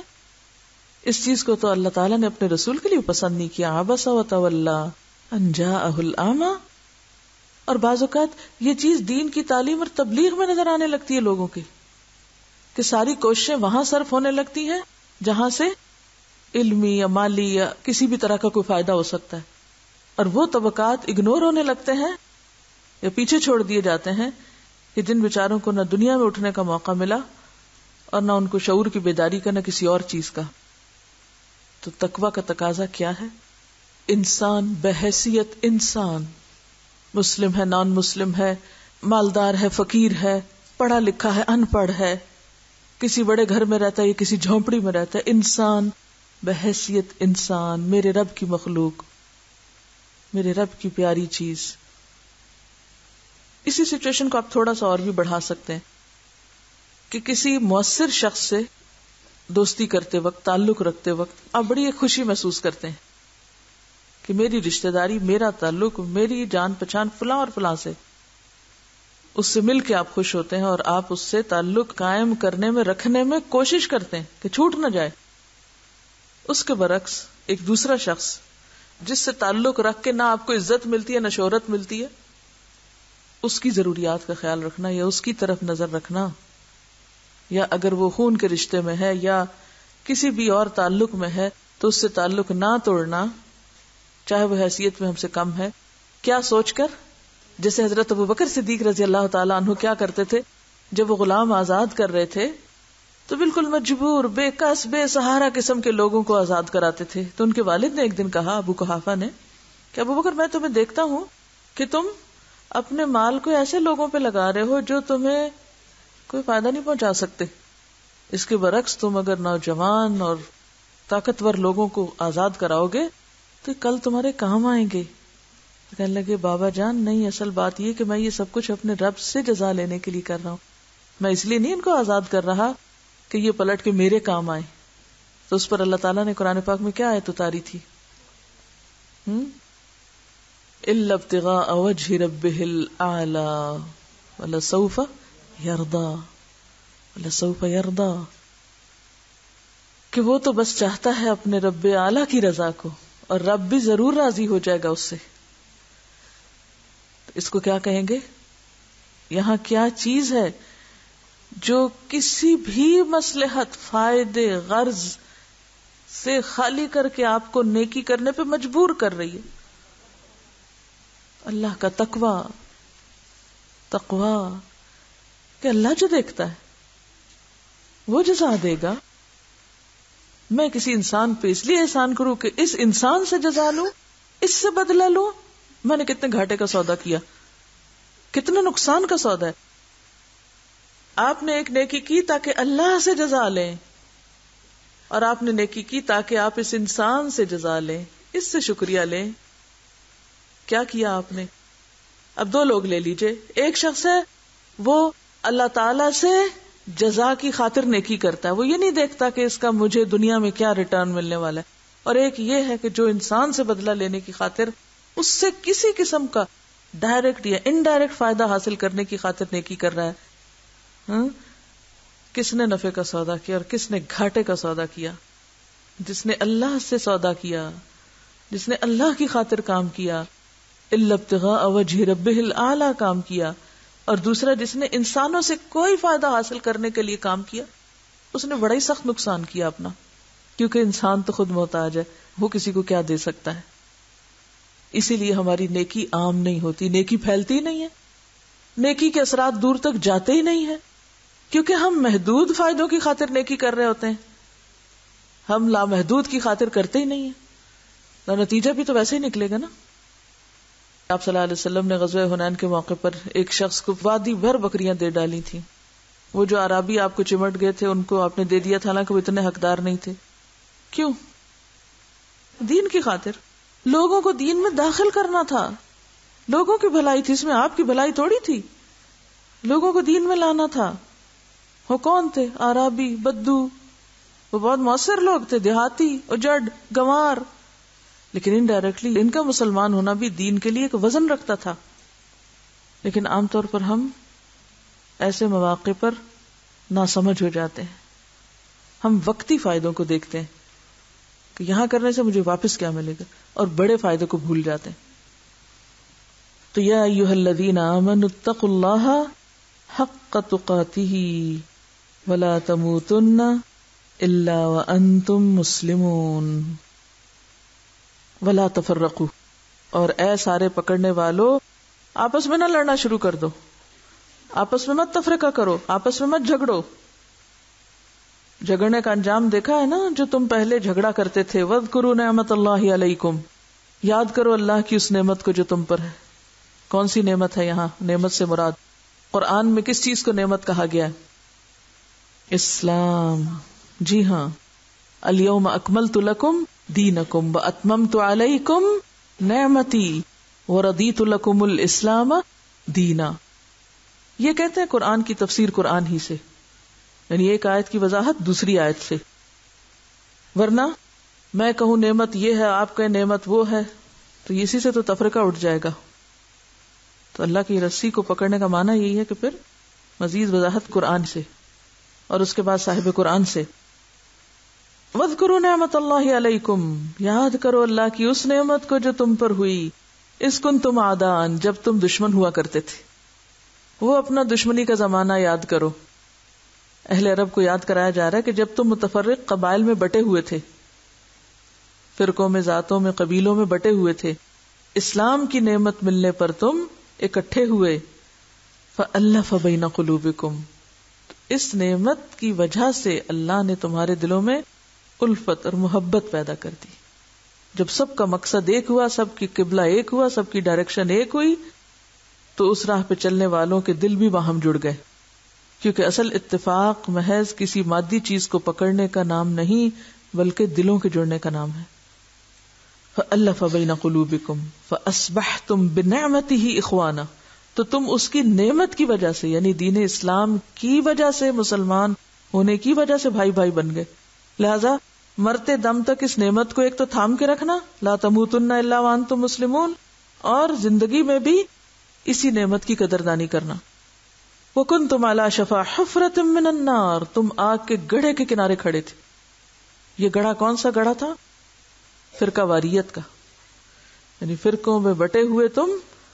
اس چیز کو تو اللہ تعالیٰ نے اپنے رسول کے لیے پسند نہیں کیا. عبس وتولی ان جاءہ الاعمی. اور بعض اوقات یہ چیز دین کی تعلیم اور تبلیغ میں نظر آنے لگتی ہے لوگوں کی، کہ ساری کوششیں وہاں صرف ہونے لگتی ہیں جہاں سے علمی یا مالی یا کسی بھی طرح کا کوئی فائدہ ہو سکتا ہے، اور وہ طبقات اگنور ہونے لگتے ہیں یا پیچھے چھوڑ دیے جاتے ہیں کہ جن بیچاروں کو نہ دنیا میں اٹھنے کا موقع ملا اور نہ ان کو شعور کی بیداری کا، نہ کسی اور چیز کا. تو تقوی کا تقاضا کیا ہے؟ انسان بحیثیت انسان، مسلم ہے، نان مسلم ہے، مالدار ہے، فقیر ہے، پڑھا لکھا ہے، ان پڑھ ہے، کسی بڑے گھر میں رہتا ہے یا کسی جھونپڑی میں رہتا ہے، انسان بحیثیت انسان، میرے رب کی مخلوق، میرے رب کی پیاری چیز. اسی سچویشن کو آپ تھوڑا سا اور بھی بڑھا سکتے ہیں کہ کسی مؤثر شخص سے دوستی کرتے وقت، تعلق رکھتے وقت آپ بڑی ایک خوشی محسوس کرتے ہیں کہ میری رشتہ داری، میرا تعلق، میری جان پہچان فلاں اور فلاں سے، اس سے مل کے آپ خوش ہوتے ہیں اور آپ اس سے تعلق قائم کرنے میں، رکھنے میں کوشش کرتے ہیں کہ چھوٹ نہ جائے. اس کے برعکس ایک دوسرا شخص جس سے تعلق رکھ کے نہ آپ کو عزت ملتی ہے نہ شہرت ملتی ہے، اس کی ضروریات کا خیال رکھنا یا اس کی طرف نظر رکھنا، یا اگر وہ خون کے رشتے میں ہے یا کسی بھی اور تعلق میں ہے تو اس سے تعلق نہ توڑنا، چاہے وہ حیثیت میں ہم سے کم ہے. کیا سوچ کر؟ جیسے حضرت ابوبکر صدیق رضی اللہ تعالیٰ عنہ کیا کرتے تھے، جب وہ غلام آزاد کر رہے تھے تو بالکل مجبور، بے کس، بے سہارا قسم کے لوگوں کو آزاد کراتے تھے. تو ان کے والد نے ایک دن کہا، ابو قحافہ نے، کہ ابوبکر میں تمہیں دیکھتا ہوں کہ تم اپنے مال کو ایسے لوگوں پہ لگا رہے ہو جو تمہیں کوئی فائدہ نہیں پہنچا سکتے، اس کے برعکس تم اگر نوجوان اور طاقتور لوگوں کو آزاد کراؤ گے تو کل تمہارے کام آئیں گے. کہنے لگے، بابا جان نہیں، اصل بات یہ کہ میں یہ سب کچھ اپنے رب سے جزا لینے کے لیے کر رہا ہوں، میں اس لیے نہیں ان کو آزاد کر رہا کہ یہ پلٹ کے میرے کام آئے. تو اس پر اللہ تعالیٰ نے قرآن پاک میں کیا آیت اتاری تھی؟ الا ابتغاء وجه ربه الاعلى ولسوف يرضى ولسوف يرضى، کہ وہ تو بس چاہتا ہے اپنے رب اعلیٰ کی رضا کو اور رب بھی ضرور راضی ہو جائے گا اس سے. اس کو کیا کہیں گے؟ یہاں کیا چیز ہے جو کسی بھی مصلحت، فائدے، غرض سے خالی کر کے آپ کو نیکی کرنے پہ مجبور کر رہی ہے؟ اللہ کا تقوی. تقوی کہ اللہ جو دیکھتا ہے وہ جزا دے گا. میں کسی انسان پہ اس لیے احسان کروں کہ اس انسان سے جزا لوں، اس سے بدلہ لوں، میں نے کتنے گھاٹے کا سودا کیا، کتنے نقصان کا سودا ہے. آپ نے ایک نیکی کی تاکہ اللہ سے جزا لیں، اور آپ نے نیکی کی تاکہ آپ اس انسان سے جزا لیں، اس سے شکریہ لیں. کیا کیا آپ نے؟ اب دو لوگ لے لیجئے، ایک شخص ہے وہ اللہ تعالی سے جزا کی خاطر نیکی کرتا ہے، وہ یہ نہیں دیکھتا کہ اس کا مجھے دنیا میں کیا ریٹرن ملنے والا ہے، اور ایک یہ ہے کہ جو انسان سے بدلہ لینے کی خاطر اس سے کسی قسم کا ڈائریکٹ یا انڈائریکٹ فائدہ حاصل کرنے کی خاطر نیکی کر رہا ہے. ہاں کس نے نفع کا سودا کیا اور کس نے گھاٹے کا سودا کیا؟ جس نے اللہ سے سودا کیا، جس نے اللہ کی خاطر کام کیا، الا ابتغاء وجہ ربہ الاعلی کام کیا، اور دوسرا جس نے انسانوں سے کوئی فائدہ حاصل کرنے کے لیے کام کیا، اس نے بڑا ہی سخت نقصان کیا اپنا، کیونکہ انسان تو خود محتاج ہے، وہ کسی کو کیا دے سکتا ہے. اسی لیے ہماری نیکی عام نہیں ہوتی، نیکی پھیلتی نہیں ہے، نیکی کے اثرات دور تک جاتے ہی نہیں ہیں، کیونکہ ہم محدود فائدوں کی خاطر نیکی کر رہے ہوتے ہیں، ہم لامحدود کی خاطر کرتے ہی نہیں ہیں، تو نتیجہ بھی تو ویسے ہی نکلے گا نا. آپ صلی اللہ علیہ وسلم نے غزوہ حنین کے موقع پر ایک شخص کو وادی بھر بکریاں دے ڈالی تھیں. وہ جو عرابی آپ کو چمٹ گئے تھے ان کو آپ نے دے دیا تھا، حالانکہ وہ اتنے حقدار نہیں تھے. کیوں؟ دین کی خاطر، لوگوں کو دین میں داخل کرنا تھا، لوگوں کی بھلائی تھی، اس میں آپ کی بھلائی تھوڑی تھی، لوگوں کو دین میں لانا تھا. وہ کون تھے؟ عرابی، بدو، وہ بہت مؤثر لوگ تھے، دیہاتی، اجڑ، گنوار، لیکن انڈائریکٹلی ان کا مسلمان ہونا بھی دین کے لیے ایک وزن رکھتا تھا. لیکن عام طور پر ہم ایسے مواقع پر ناسمجھ ہو جاتے ہیں، ہم وقتی فائدوں کو دیکھتے ہیں کہ یہاں کرنے سے مجھے واپس کیا ملے گا، اور بڑے فائدے کو بھول جاتے ہیں. تو یا ایھا الذین آمنوا اتقوا اللہ حق تقاتہ ولا تموتن الا وانتم مسلمون ولا تفرقوا، اور اے سارے پکڑنے والو آپس میں نہ لڑنا شروع کر دو، آپس میں مت تفرقہ کرو، آپس میں مت جھگڑو. جھگڑنے کا انجام دیکھا ہے نا، جو تم پہلے جھگڑا کرتے تھے. وَاذْكُرُوا نِعْمَتَ اللَّهِ عَلَيْكُمْ، یاد کرو اللہ کی اس نعمت کو جو تم پر ہے. کون سی نعمت ہے یہاں؟ نعمت سے مراد قرآن میں کس چیز کو نعمت کہا گیا ہے؟ اسلام. جی ہاں، اليوم اکملت لکم دینکم واتممت علیکم نعمتی ورضیت لکم الاسلام دینا. یہ کہتے ہیں قرآن کی تفسیر قرآن ہی سے، یعنی ایک آیت کی وضاحت دوسری آیت سے. ورنہ میں کہوں نعمت یہ ہے، آپ کہیں نعمت وہ ہے، تو اسی سے تو تفرقہ اٹھ جائے گا. تو اللہ کی رسی کو پکڑنے کا معنی یہی ہے کہ پھر مزید وضاحت قرآن سے اور اس کے بعد صاحب قرآن سے. وَاذْكُرُوا نِعْمَتَ اللَّهِ عَلَيْكُمْ، یاد کرو اللہ کی اس نعمت کو جو تم پر ہوئی. اِذْ كُنْتُمْ أَعْدَاءً، جب تم دشمن ہوا کرتے تھے. وہ اپنا دشمنی کا زمانہ یاد کرو. اہل عرب کو یاد کرایا جا رہا ہے کہ جب تم متفرق قبائل میں بٹے ہوئے تھے، فرقوں میں، ذاتوں میں، قبیلوں میں بٹے ہوئے تھے، اسلام کی نعمت ملنے پر تم اکٹھے ہوئے. فَأَلَّفَ بَيْنَ قُلُوبِكُمْ، اس نعمت کی وجہ سے اللہ نے تمہارے دلوں میں الفت اور محبت پیدا کر دی. جب سب کا مقصد ایک ہوا، سب کی قبلہ ایک ہوا، سب کی ڈائریکشن ایک ہوئی، تو اس راہ پہ چلنے والوں کے دل بھی باہم جڑ گئے. کیونکہ اصل اتفاق محض کسی مادی چیز کو پکڑنے کا نام نہیں، بلکہ دلوں کے جڑنے کا نام ہے. فَأَلَّفَ بَيْنَ قُلُوبِكُمْ فَأَصْبَحْتُمْ بِنِعْمَتِهِ إِخْوَانًا، تو تم اس کی نعمت کی وجہ سے، یعنی دین اسلام کی وجہ سے، مسلمان ہونے کی وجہ سے بھائی بھائی بن گئے. لہذا مرتے دم تک اس نعمت کو ایک تو تھام کے رکھنا، لا تموتن الا وانتم مسلمون، اور زندگی میں بھی اسی نعمت کی قدردانی کرنا. وَكُنْتُمْ عَلَى شَفَا حُفْرَةٍ مِّنَ النَّارِ، تم آگ کے گڑھے کے کنارے کھڑے تھے. یہ گڑھا کون سا گڑھا تھا؟ فرقہ واریت کا، یعنی فرقوں میں بٹے ہوئے تم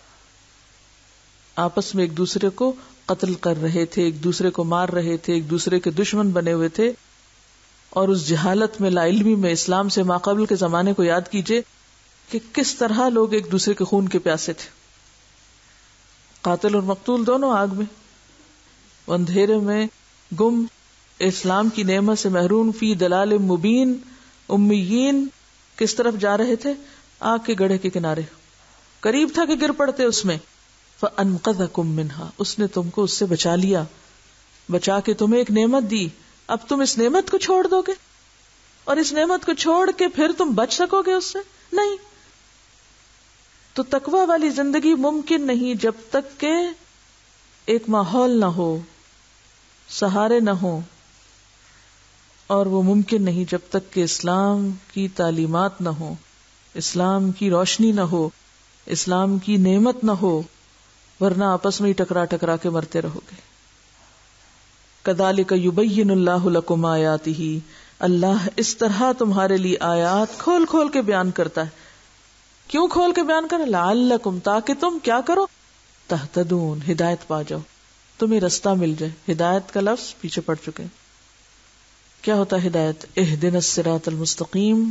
آپس میں ایک دوسرے کو قتل کر رہے تھے، ایک دوسرے کو مار رہے تھے، ایک دوسرے کے دشمن بنے ہوئے تھے. اور اس جہالت میں، لا علمی میں اسلام سے ماقبل کے زمانے کو یاد کیجئے کہ کس طرح لوگ ایک دوسرے کے خون کے پیاسے تھے. قاتل اور مقتول دونوں آگ میں، اندھیرے میں گم، اسلام کی نعمت سے محروم، فی دلال مبین، امیین، کس طرف جا رہے تھے؟ آگ کے گڑھے کے کنارے. قریب تھا کہ گر پڑتے اس میں. فَأَنْقَذَكُم مِّنْهَا، اس نے تم کو اس سے بچا لیا، بچا کے تمہیں ایک نعمت دی. اب تم اس نعمت کو چھوڑ دو گے، اور اس نعمت کو چھوڑ کے پھر تم بچ سکو گے اس سے؟ نہیں. تو تقوی والی زندگی ممکن نہیں جب تک کہ ایک ماحول نہ ہو، سہارے نہ ہو، اور وہ ممکن نہیں جب تک کہ اسلام کی تعلیمات نہ ہو، اسلام کی روشنی نہ ہو، اسلام کی نعمت نہ ہو، ورنہ آپس میں ہی ٹکرا ٹکرا کے مرتے رہو گے. کذالک یبین اللہ لکم آیاتہ، اللہ اس طرح تمہارے لیے آیات کھول کھول کے بیان کرتا ہے. کیوں کھول کے بیان کرے؟ لعلکم، تاکہ تم کیا کرو، تہتدون، ہدایت پا جاؤ، تمہیں رستہ مل جائے. ہدایت کا لفظ پیچھے پڑ چکے. کیا ہوتا ہے ہدایت؟ اہدنا الصراط المستقیم،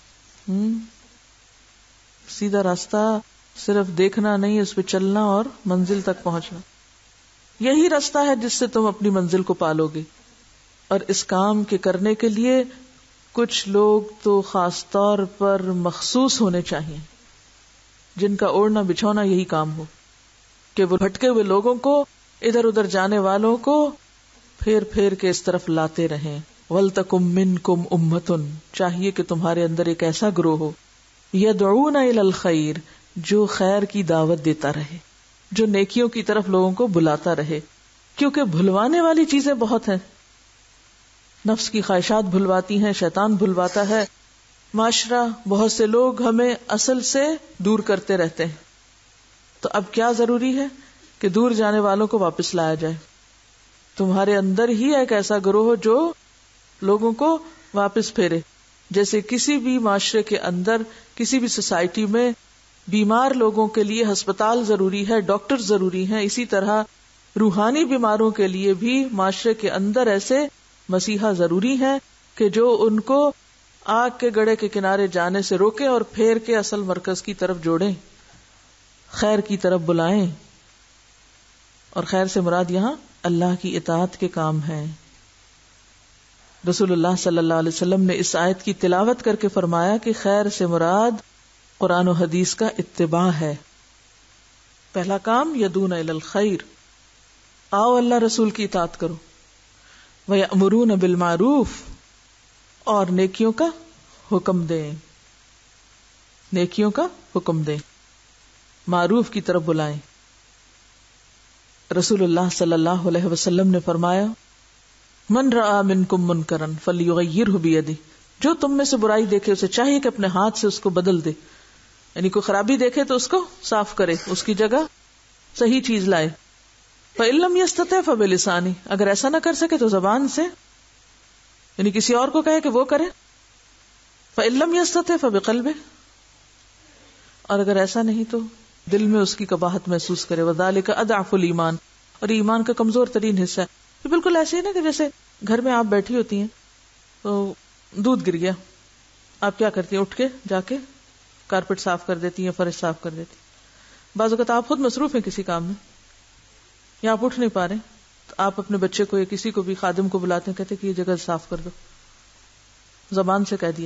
سیدھا راستہ، صرف دیکھنا نہیں، اس پہ چلنا اور منزل تک پہنچنا. یہی راستہ ہے جس سے تم اپنی منزل کو پالو گے. اور اس کام کے کرنے کے لیے کچھ لوگ تو خاص طور پر مخصوص ہونے چاہیے، جن کا اوڑھنا بچھونا یہی کام ہو کہ وہ بھٹکے ہوئے لوگوں کو، ادھر ادھر جانے والوں کو پھیر پھیر کے اس طرف لاتے رہیں. وَلْتَكُمْ مِنْكُمْ أُمَّةٌ، چاہیے کہ تمہارے اندر ایک ایسا گروہ ہو، يَدْعُونَ إِلَى الْخَيْرِ، جو خیر کی دعوت دیتا رہے، جو نیکیوں کی طرف لوگوں کو بلاتا رہے. کیونکہ بھلوانے والی چیزیں بہت ہیں، نفس کی خواہشات بھلواتی ہیں، شیطان بھلواتا ہے، معاشرہ، بہت سے لوگ ہمیں اصل سے دور کرتے رہتے ہیں. تو اب کیا ضروری ہے کہ دور جانے والوں کو واپس لایا جائے. تمہارے اندر ہی ایک ایسا گروہ جو لوگوں کو واپس پھیرے. جیسے کسی بھی معاشرے کے اندر، کسی بھی سوسائٹی میں بیمار لوگوں کے لیے ہسپتال ضروری ہے، ڈاکٹر ضروری ہیں، اسی طرح روحانی بیماروں کے لیے بھی معاشرے کے اندر ایسے مسیحا ضروری ہیں کہ جو ان کو آگ کے گڑھے کے کنارے جانے سے روکیں اور پھیر کے اصل مرکز کی طرف جوڑیں، خیر کی طرف بلائیں. اور خیر سے مراد یہاں اللہ کی اطاعت کے کام ہیں. رسول اللہ صلی اللہ علیہ وسلم نے اس آیت کی تلاوت کر کے فرمایا کہ خیر سے مراد قرآن و حدیث کا اتباع ہے. پہلا کام یدون الی الخیر، آؤ اللہ رسول کی اطاعت کرو. وَيَأْمُرُونَ بِالْمَعْرُوفِ، اور نیکیوں کا حکم دیں، نیکیوں کا حکم دیں، معروف کی طرف بلائیں. رسول اللہ صلی اللہ علیہ وسلم نے فرمایا من رآ منکم منکرا فلیغیرہ بیدہ، جو تم میں سے برائی دیکھے اسے چاہیے کہ اپنے ہاتھ سے اس کو بدل دے. یعنی کوئی خرابی دیکھے تو اس کو صاف کرے، اس کی جگہ صحیح چیز لائے. فإن لم یستطع فبلسانہ، اگر ایسا نہ کر سکے تو زبان سے، یعنی کسی اور کو کہے کہ وہ کرے. فإن لم یستطع فبقلبہ، اور اگر ایسا نہیں تو دل میں اس کی قباحت محسوس کرے. وذالک اضعف الایمان، اور ایمان کا کمزور ترین حصہ ہے. یہ بالکل ایسے ہی نا کہ جیسے گھر میں آپ بیٹھی ہوتی ہیں تو دودھ گر گیا، آپ کیا کرتی ہیں؟ اٹھ کے جا کے کارپیٹ صاف کر دیتی ہیں، فرش صاف کر دیتی. بعض اوقات آپ خود مصروف ہیں کسی کام میں، یا آپ اٹھ نہیں پا رہے تو آپ اپنے بچے کو یا کسی کو بھی خادم کو بلاتے ہیں، کہتے ہیں کہ یہ جگہ صاف کر دو، زبان سے کہہ دیا.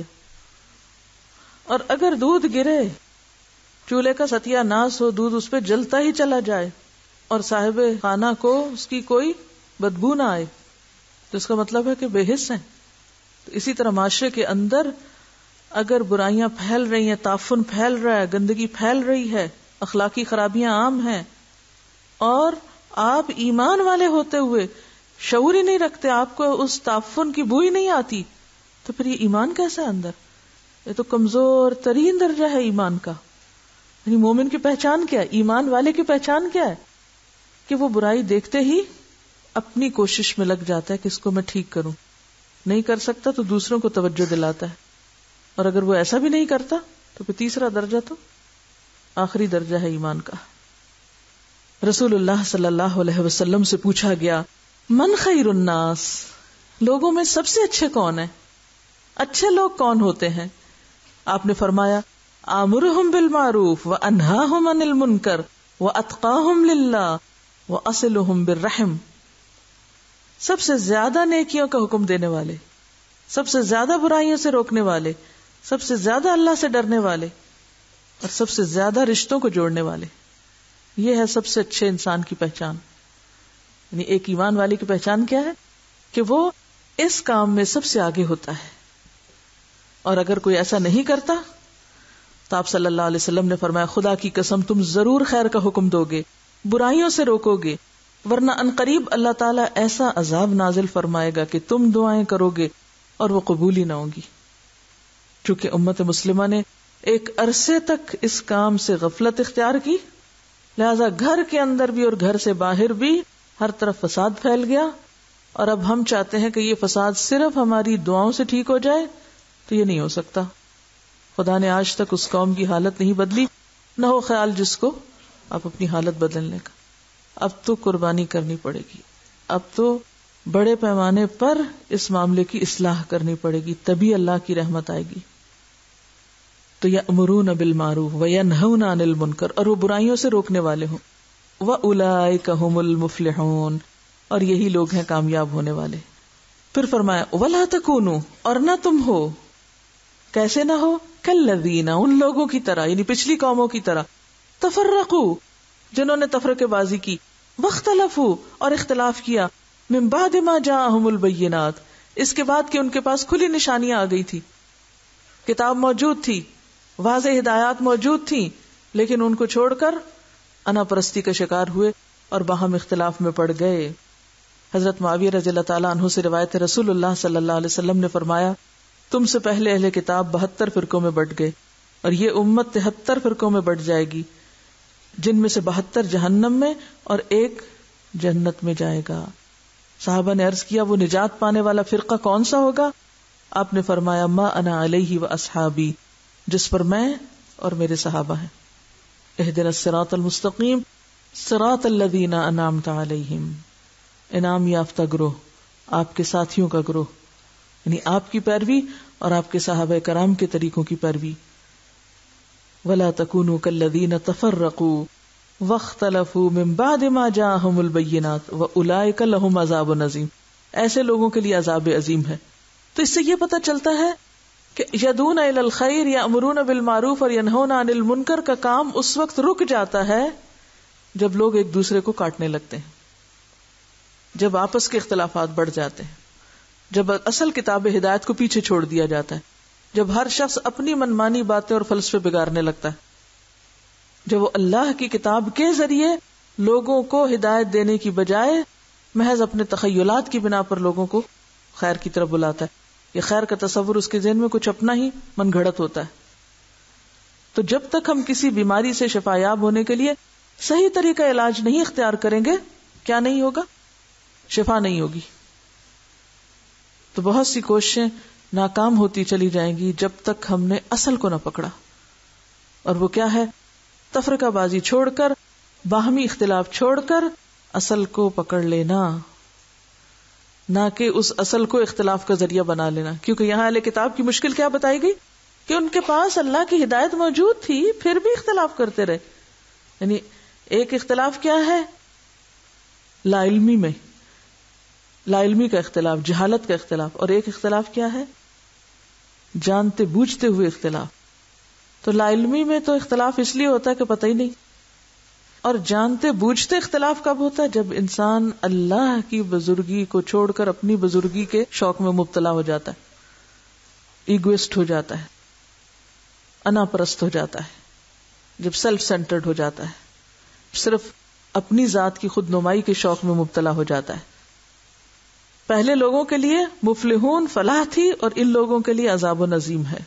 اور اگر دودھ گرے، چولہے کا ستیا ناس ہو، دودھ اس پہ جلتا ہی چلا جائے اور صاحب خانہ کو اس کی کوئی بدبو نہ آئے، تو اس کا مطلب ہے کہ بے حس ہیں. تو اسی طرح معاشرے کے اندر اگر برائیاں پھیل رہی ہیں، تعفن پھیل رہا ہے، گندگی پھیل رہی ہے، اخلاقی خرابیاں عام ہیں، اور آپ ایمان والے ہوتے ہوئے شعور ہی نہیں رکھتے، آپ کو اس تعفن کی بو ہی نہیں آتی، تو پھر یہ ایمان کیسا ہے اندر؟ یہ تو کمزور ترین درجہ ہے ایمان کا. یعنی مومن کی پہچان کیا ہے؟ ایمان والے کی پہچان کیا ہے؟ کہ وہ برائی دیکھتے ہی اپنی کوشش میں لگ جاتا ہے کہ اس کو میں ٹھیک کروں. نہیں کر سکتا تو دوسروں کو توجہ دلاتا ہے، اور اگر وہ ایسا بھی نہیں کرتا تو پھر تیسرا درجہ تو آخری درجہ ہے ایمان کا. رسول اللہ صلی اللہ علیہ وسلم سے پوچھا گیا من خیر الناس، لوگوں میں سب سے اچھے کون ہیں؟ اچھے لوگ کون ہوتے ہیں؟ آپ نے فرمایا آمرہم بالمعروف وانہاہم عن المنکر واتقاہم للہ واصلہم بالرحم. سب سے زیادہ نیکیوں کا حکم دینے والے، سب سے زیادہ برائیوں سے روکنے والے، سب سے زیادہ اللہ سے ڈرنے والے، اور سب سے زیادہ رشتوں کو جوڑنے والے. یہ ہے سب سے اچھے انسان کی پہچان. یعنی ایک ایمان والی کی پہچان کیا ہے؟ کہ وہ اس کام میں سب سے آگے ہوتا ہے. اور اگر کوئی ایسا نہیں کرتا تو آپ صلی اللہ علیہ وسلم نے فرمایا خدا کی قسم تم ضرور خیر کا حکم دو گے، برائیوں سے روکو گے، ورنہ انقریب اللہ تعالیٰ ایسا عذاب نازل فرمائے گا کہ تم دعائیں کرو گے اور وہ قبول ہی نہ ہوں گی. چونکہ امت مسلمہ نے ایک عرصے تک اس کام سے غفلت اختیار کی، لہذا گھر کے اندر بھی اور گھر سے باہر بھی ہر طرف فساد پھیل گیا، اور اب ہم چاہتے ہیں کہ یہ فساد صرف ہماری دعاؤں سے ٹھیک ہو جائے، تو یہ نہیں ہو سکتا. خدا نے آج تک اس قوم کی حالت نہیں بدلی، نہ ہو خیال جس کو آپ اپنی حالت بدلنے کا. اب تو قربانی کرنی پڑے گی، اب تو بڑے پیمانے پر اس معاملے کی اصلاح کرنی پڑے گی، تبھی اللہ کی رحمت آئے گی. تو یأمرون بالمعروف وینہون عن المنکر، اور وہ برائیوں سے روکنے والے ہوں. وَأُولَئِكَ هُمُ الْمُفْلِحُونَ، اور یہی لوگ ہیں کامیاب ہونے والے. پھر فرمایا وَلَا تَكُونُوا، اور نہ تم ہو، کیسے نہ ہو، کالذین، ان لوگوں کی طرح، یعنی پچھلی قوموں کی طرح، تفرقوا، جنہوں نے تفرقے بازی کی، واختلفوا، اور اختلاف کیا، من بعد ما جاءہم البینات، اس کے بعد کہ ان کے پاس کھلی نشانیاں آ گئی تھی، کتاب موجود تھی، واضح ہدایات موجود تھی، لیکن ان کو چھوڑ کر انا پرستی کا شکار ہوئے اور باہم اختلاف میں پڑ گئے. حضرت معاویہ رضی اللہ تعالیٰ عنہ سے روایت ہے، رسول اللہ صلی اللہ علیہ وسلم نے فرمایا، تم سے پہلے اہل کتاب بہتر فرقوں میں بٹ گئے، اور یہ امت تہتر فرقوں میں بٹ جائے گی، جن میں سے بہتر جہنم میں اور ایک جنت میں جائے گا. صحابہ نے عرض کیا، وہ نجات پانے والا فرقہ کون سا ہوگا؟ آپ نے فرمایا، ما انا علیہ و اصحابی، جس پر میں اور میرے صحابہ ہیں. اہدنا الصراط المستقیم صراط الذین انعمت علیہم، انعام یافتہ گروہ، آپ کے ساتھیوں کا گروہ، یعنی آپ کی پیروی اور آپ کے صحابہ کرام کے طریقوں کی پیروی. ولا تکونوا کالذین تفرقوا واختلفوا من بعد ما جاءہم البینات واولئک لہم عذاب عظیم، ایسے لوگوں کے لیے عذاب عظیم ہے. تو اس سے یہ پتہ چلتا ہے کہ یدعون الی الخیر، یأمرون بالمعروف اور ینہون عن المنکر کا کام اس وقت رک جاتا ہے جب لوگ ایک دوسرے کو کاٹنے لگتے ہیں، جب آپس کے اختلافات بڑھ جاتے ہیں، جب اصل کتاب ہدایت کو پیچھے چھوڑ دیا جاتا ہے، جب ہر شخص اپنی منمانی باتیں اور فلسفے بگاڑنے لگتا ہے، جب وہ اللہ کی کتاب کے ذریعے لوگوں کو ہدایت دینے کی بجائے محض اپنے تخیلات کی بنا پر لوگوں کو خیر کی طرف بلاتا ہے. یہ خیر کا تصور اس کے ذہن میں کچھ اپنا ہی من گھڑت ہوتا ہے. تو جب تک ہم کسی بیماری سے شفایاب ہونے کے لیے صحیح طریقہ علاج نہیں اختیار کریں گے، کیا نہیں ہوگا؟ شفا نہیں ہوگی. تو بہت سی کوششیں ناکام ہوتی چلی جائیں گی جب تک ہم نے اصل کو نہ پکڑا، اور وہ کیا ہے؟ تفرقہ بازی چھوڑ کر، باہمی اختلاف چھوڑ کر اصل کو پکڑ لینا، نہ کہ اس اصل کو اختلاف کا ذریعہ بنا لینا. کیونکہ یہاں اہل کتاب کی مشکل کیا بتائی گئی کہ ان کے پاس اللہ کی ہدایت موجود تھی، پھر بھی اختلاف کرتے رہے. یعنی ایک اختلاف کیا ہے؟ لا علمی میں، لا علمی کا اختلاف، جہالت کا اختلاف. اور ایک اختلاف کیا ہے؟ جانتے بوجھتے ہوئے اختلاف. تو لا علمی میں تو اختلاف اس لیے ہوتا ہے کہ پتہ ہی نہیں، اور جانتے بوجھتے اختلاف کب ہوتا ہے؟ جب انسان اللہ کی بزرگی کو چھوڑ کر اپنی بزرگی کے شوق میں مبتلا ہو جاتا ہے، ایگوئسٹ ہو جاتا ہے، انا پرست ہو جاتا ہے، جب سیلف سینٹرڈ ہو جاتا ہے، صرف اپنی ذات کی خود نمائی کے شوق میں مبتلا ہو جاتا ہے. پہلے لوگوں کے لیے مفلحون فلاح تھی، اور ان لوگوں کے لیے عذاب نظیم ہے.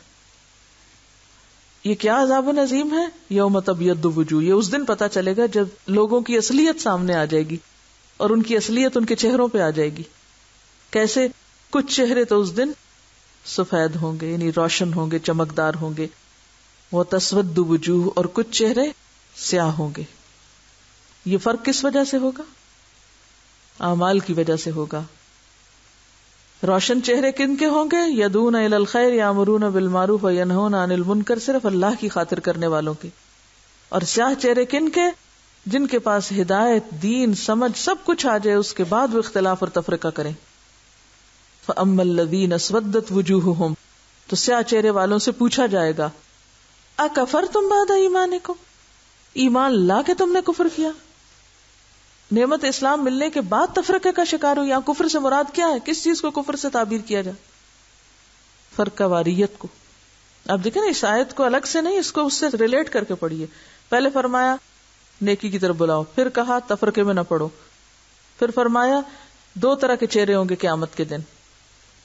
یہ کیا عذاب نظیم ہے؟ یوم تبیض وجوہ، یہ اس دن پتا چلے گا جب لوگوں کی اصلیت سامنے آ جائے گی، اور ان کی اصلیت ان کے چہروں پہ آ جائے گی. کیسے؟ کچھ چہرے تو اس دن سفید ہوں گے، یعنی روشن ہوں گے، چمکدار ہوں گے، وہ تسود وجوہ، اور کچھ چہرے سیاہ ہوں گے. یہ فرق کس وجہ سے ہوگا؟ اعمال کی وجہ سے ہوگا. روشن چہرے کن کے ہوں گے؟ یدعون الی الخیر یامرون بالمعروف وینہون عن المنکر، صرف اللہ کی خاطر کرنے والوں کے. اور سیاہ چہرے کن کے؟ جن کے پاس ہدایت، دین، سمجھ سب کچھ آ جائے، اس کے بعد وہ اختلاف اور تفرقہ کریں. فاما الذین اسودت وجوہہم، تو سیاہ چہرے والوں سے پوچھا جائے گا، اکفرتم بعد ایمانکم، ایمان لا کے تم نے کفر کیا؟ نعمت اسلام ملنے کے بعد تفرقے کا شکار ہو. یہاں کفر سے مراد کیا ہے؟ کس چیز کو کفر سے تعبیر کیا جائے؟ فرقہ واریت کو. اب دیکھیں نا، اس آیت کو الگ سے نہیں، اس کو اس سے ریلیٹ کر کے پڑھیے. پہلے فرمایا نیکی کی طرف بلاؤ، پھر کہا تفرقے میں نہ پڑو، پھر فرمایا دو طرح کے چہرے ہوں گے قیامت کے دن.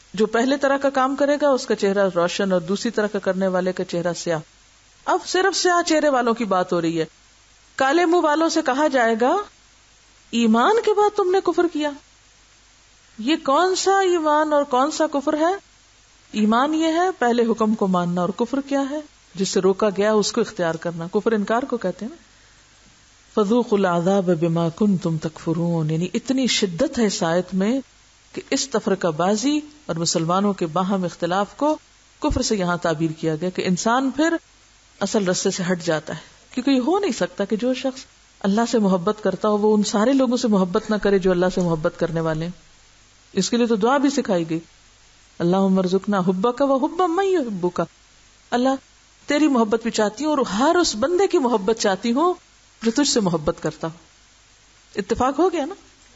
جو پہلے طرح کا کام کرے گا اس کا چہرہ روشن اور دوسری طرح کا کرنے والے کا چہرہ سیاہ. اب صرف سیاہ چہرے والوں کی بات ہو رہی ہے. کالے منہ والوں سے کہا جائے گا ایمان کے بعد تم نے کفر کیا. یہ کون سا ایمان اور کون سا کفر ہے؟ ایمان یہ ہے پہلے حکم کو ماننا، اور کفر کیا ہے؟ جس سے روکا گیا اس کو اختیار کرنا. کفر انکار کو کہتے ہیں نا. فذوقوا العذاب بما کنتم تکفرون، یعنی اتنی شدت ہے اس آیت میں کہ اس تفرقہ بازی اور مسلمانوں کے باہم اختلاف کو کفر سے یہاں تعبیر کیا گیا کہ انسان پھر اصل رستے سے ہٹ جاتا ہے. کیونکہ یہ ہو نہیں سکتا کہ جو شخص اللہ سے محبت کرتا ہو وہ ان سارے لوگوں سے محبت نہ کرے جو اللہ سے محبت کرنے والے ہیں. اس کے لیے تو دعا بھی سکھائی گئی، اللہم ارزقنا حبک و حب من یحبک. اللہ تیری محبت بھی چاہتی ہوں اور ہر اس بندے کی محبت چاہتی ہوں جو تجھ سے محبت کرتا ہو. اتفاق ہو گیا نا.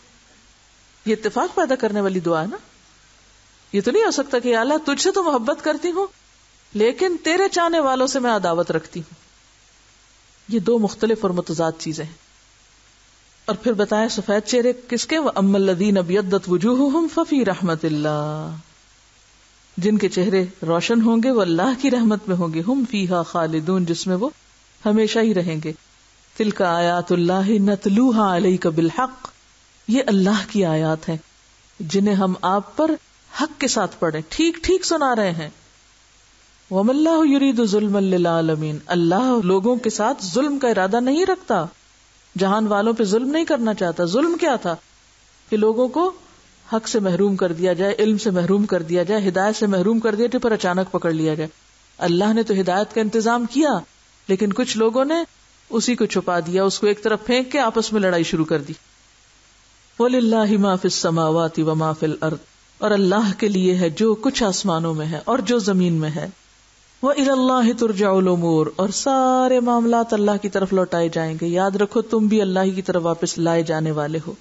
یہ اتفاق پیدا کرنے والی دعا ہے نا. یہ تو نہیں ہو سکتا کہ اللہ تجھ سے تو محبت کرتی ہوں لیکن تیرے چاہنے والوں سے میں عداوت رکھتی ہوں. یہ دو مختلف اور متضاد چیزیں ہیں. اور پھر بتائیں سفید چہرے کس کے؟ وَأَمَّا الَّذِينَ ابْيَضَّتْ وُجُوهُهُمْ فَفِي رَحْمَةِ اللَّهِ، جن کے چہرے روشن ہوں گے وہ اللہ کی رحمت میں ہوں گے. ہم فیہا خالدون، جس میں وہ ہمیشہ ہی رہیں گے. تِلْكَ آیاتُ اللَّهِ نَتْلُوهَا عَلَيْكَ بِالْحَقِّ، یہ اللہ کی آیات ہیں جنہیں ہم آپ پر حق کے ساتھ پڑھیں، ٹھیک ٹھیک سنا رہے ہیں. وَمَا اللَّهُ يُرِيدُ ظُلْمًا لِلْعَالَمِينَ، اللہ لوگوں کے ساتھ ظلم کا ارادہ نہیں رکھتا، جہان والوں پہ ظلم نہیں کرنا چاہتا. ظلم کیا تھا کہ لوگوں کو حق سے محروم کر دیا جائے، علم سے محروم کر دیا جائے، ہدایت سے محروم کر دیا جائے، پر اچانک پکڑ لیا جائے. اللہ نے تو ہدایت کا انتظام کیا لیکن کچھ لوگوں نے اسی کو چھپا دیا، اس کو ایک طرف پھینک کے آپس میں لڑائی شروع کر دی. وَلِلَّهِ مَا فِي السَّمَاوَاتِ وَمَا فِي الْأَرْضِ، اور اللہ کے لیے ہے جو کچھ آسمانوں میں ہے اور جو زمین میں ہے. وَإِلَى اللَّهِ تُرْجَعُ الْأُمُورُ، اور سارے معاملات اللہ کی طرف لوٹائے جائیں گے. یاد رکھو تم بھی اللہ کی طرف واپس لائے جانے والے ہو.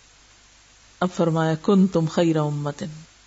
اب فرمایا کنتم خیر امت،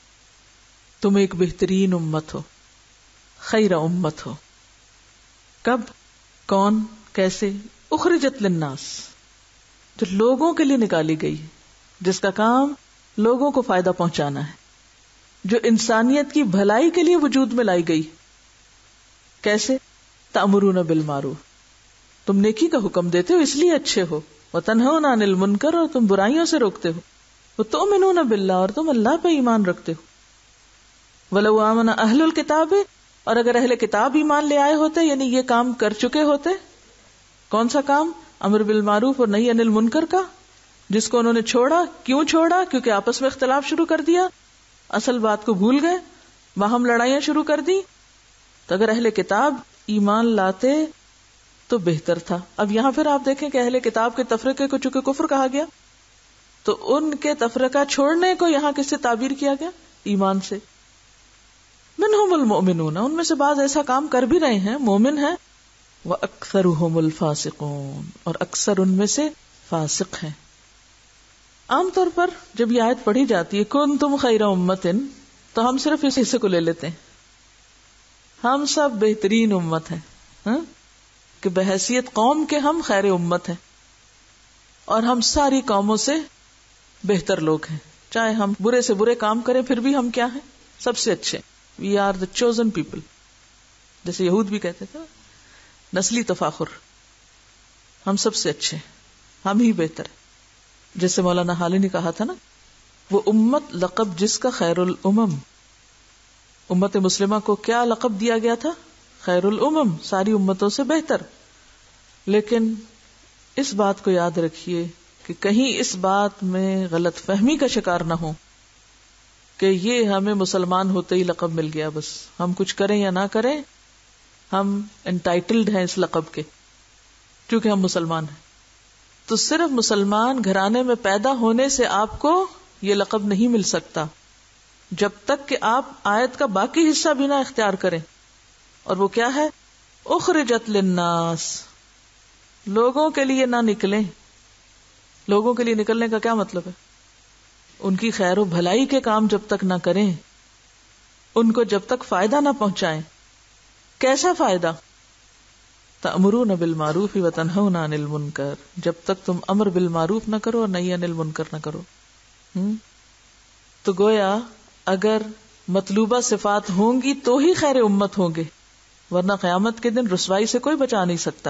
تم ایک بہترین امت ہو، خیر امت ہو. کب، کون، کیسے؟ اخرجت للناس، جو لوگوں کے لیے نکالی گئی، جس کا کام لوگوں کو فائدہ پہنچانا ہے، جو انسانیت کی بھلائی کے لیے وجود میں لائی گئی. کیسے؟ تأمرون بالمعروف، تم نیکی کا حکم دیتے ہو اس لیے اچھے ہو. وتنہون عن المنکر، اور تم برائیوں سے روکتے ہو. وتؤمنون باللہ، اور تم اللہ پہ ایمان رکھتے ہو. ولو آمن اہل الکتاب، اور اگر اہل کتاب ایمان لے آئے ہوتے یعنی یہ کام کر چکے ہوتے. کون سا کام؟ امر بالمعروف اور نہی عن المنکر کا، جس کو انہوں نے چھوڑا. کیوں چھوڑا؟ کیونکہ آپس میں اختلاف شروع کر دیا، اصل بات کو بھول گئے، باہم لڑائیاں شروع کر دی. تو اگر اہل کتاب ایمان لاتے تو بہتر تھا. اب یہاں پھر آپ دیکھیں کہ اہل کتاب کے تفرقے کو چونکہ کفر کہا گیا تو ان کے تفرقہ چھوڑنے کو یہاں کس سے تعبیر کیا گیا؟ ایمان سے. منہم المؤمنون، ان میں سے بعض ایسا کام کر بھی رہے ہیں، مومن ہیں. وَأَكْثَرُهُمُ الْفَاسِقُونَ، اور اکثر ان میں سے فاسق ہیں. عام طور پر جب یہ آیت پڑھی جاتی ہے کنتم خیر امت، تو ہم صرف اس حصے کو لے لیتے ہیں، ہم سب بہترین امت ہیں، ہاں؟ کہ بحیثیت قوم کے ہم خیر امت ہیں اور ہم ساری قوموں سے بہتر لوگ ہیں. چاہے ہم برے سے برے کام کریں پھر بھی ہم کیا ہیں؟ سب سے اچھے. We are the chosen people, جیسے یہود بھی کہتے تھے، نسلی تفاخر، ہم سب سے اچھے، ہم ہی بہتر. جیسے مولانا حالی نے کہا تھا نا، وہ امت لقب جس کا خیر الامم. امت مسلمہ کو کیا لقب دیا گیا تھا؟ خیر الامم، ساری امتوں سے بہتر. لیکن اس بات کو یاد رکھیے کہ کہیں اس بات میں غلط فہمی کا شکار نہ ہو کہ یہ ہمیں مسلمان ہوتے ہی لقب مل گیا، بس ہم کچھ کریں یا نہ کریں ہم انٹائٹلڈ ہیں اس لقب کے کیونکہ ہم مسلمان ہیں. تو صرف مسلمان گھرانے میں پیدا ہونے سے آپ کو یہ لقب نہیں مل سکتا جب تک کہ آپ آیت کا باقی حصہ بھی نہ اختیار کریں. اور وہ کیا ہے؟ اخرجت للناس، لوگوں کے لیے نہ نکلیں. لوگوں کے لیے نکلنے کا کیا مطلب ہے؟ ان کی خیر و بھلائی کے کام جب تک نہ کریں، ان کو جب تک فائدہ نہ پہنچائیں. کیسا فائدہ؟ تأمرون بالمعروف وتنہون عن المنکر، جب تک تم امر بالمعروف نہ کرو اور نہی عن المنکر نہ کرو. ہم؟ تو گویا اگر مطلوبہ صفات ہوں گی تو ہی خیر امت ہوں گے، ورنہ قیامت کے دن رسوائی سے کوئی بچا نہیں سکتا۔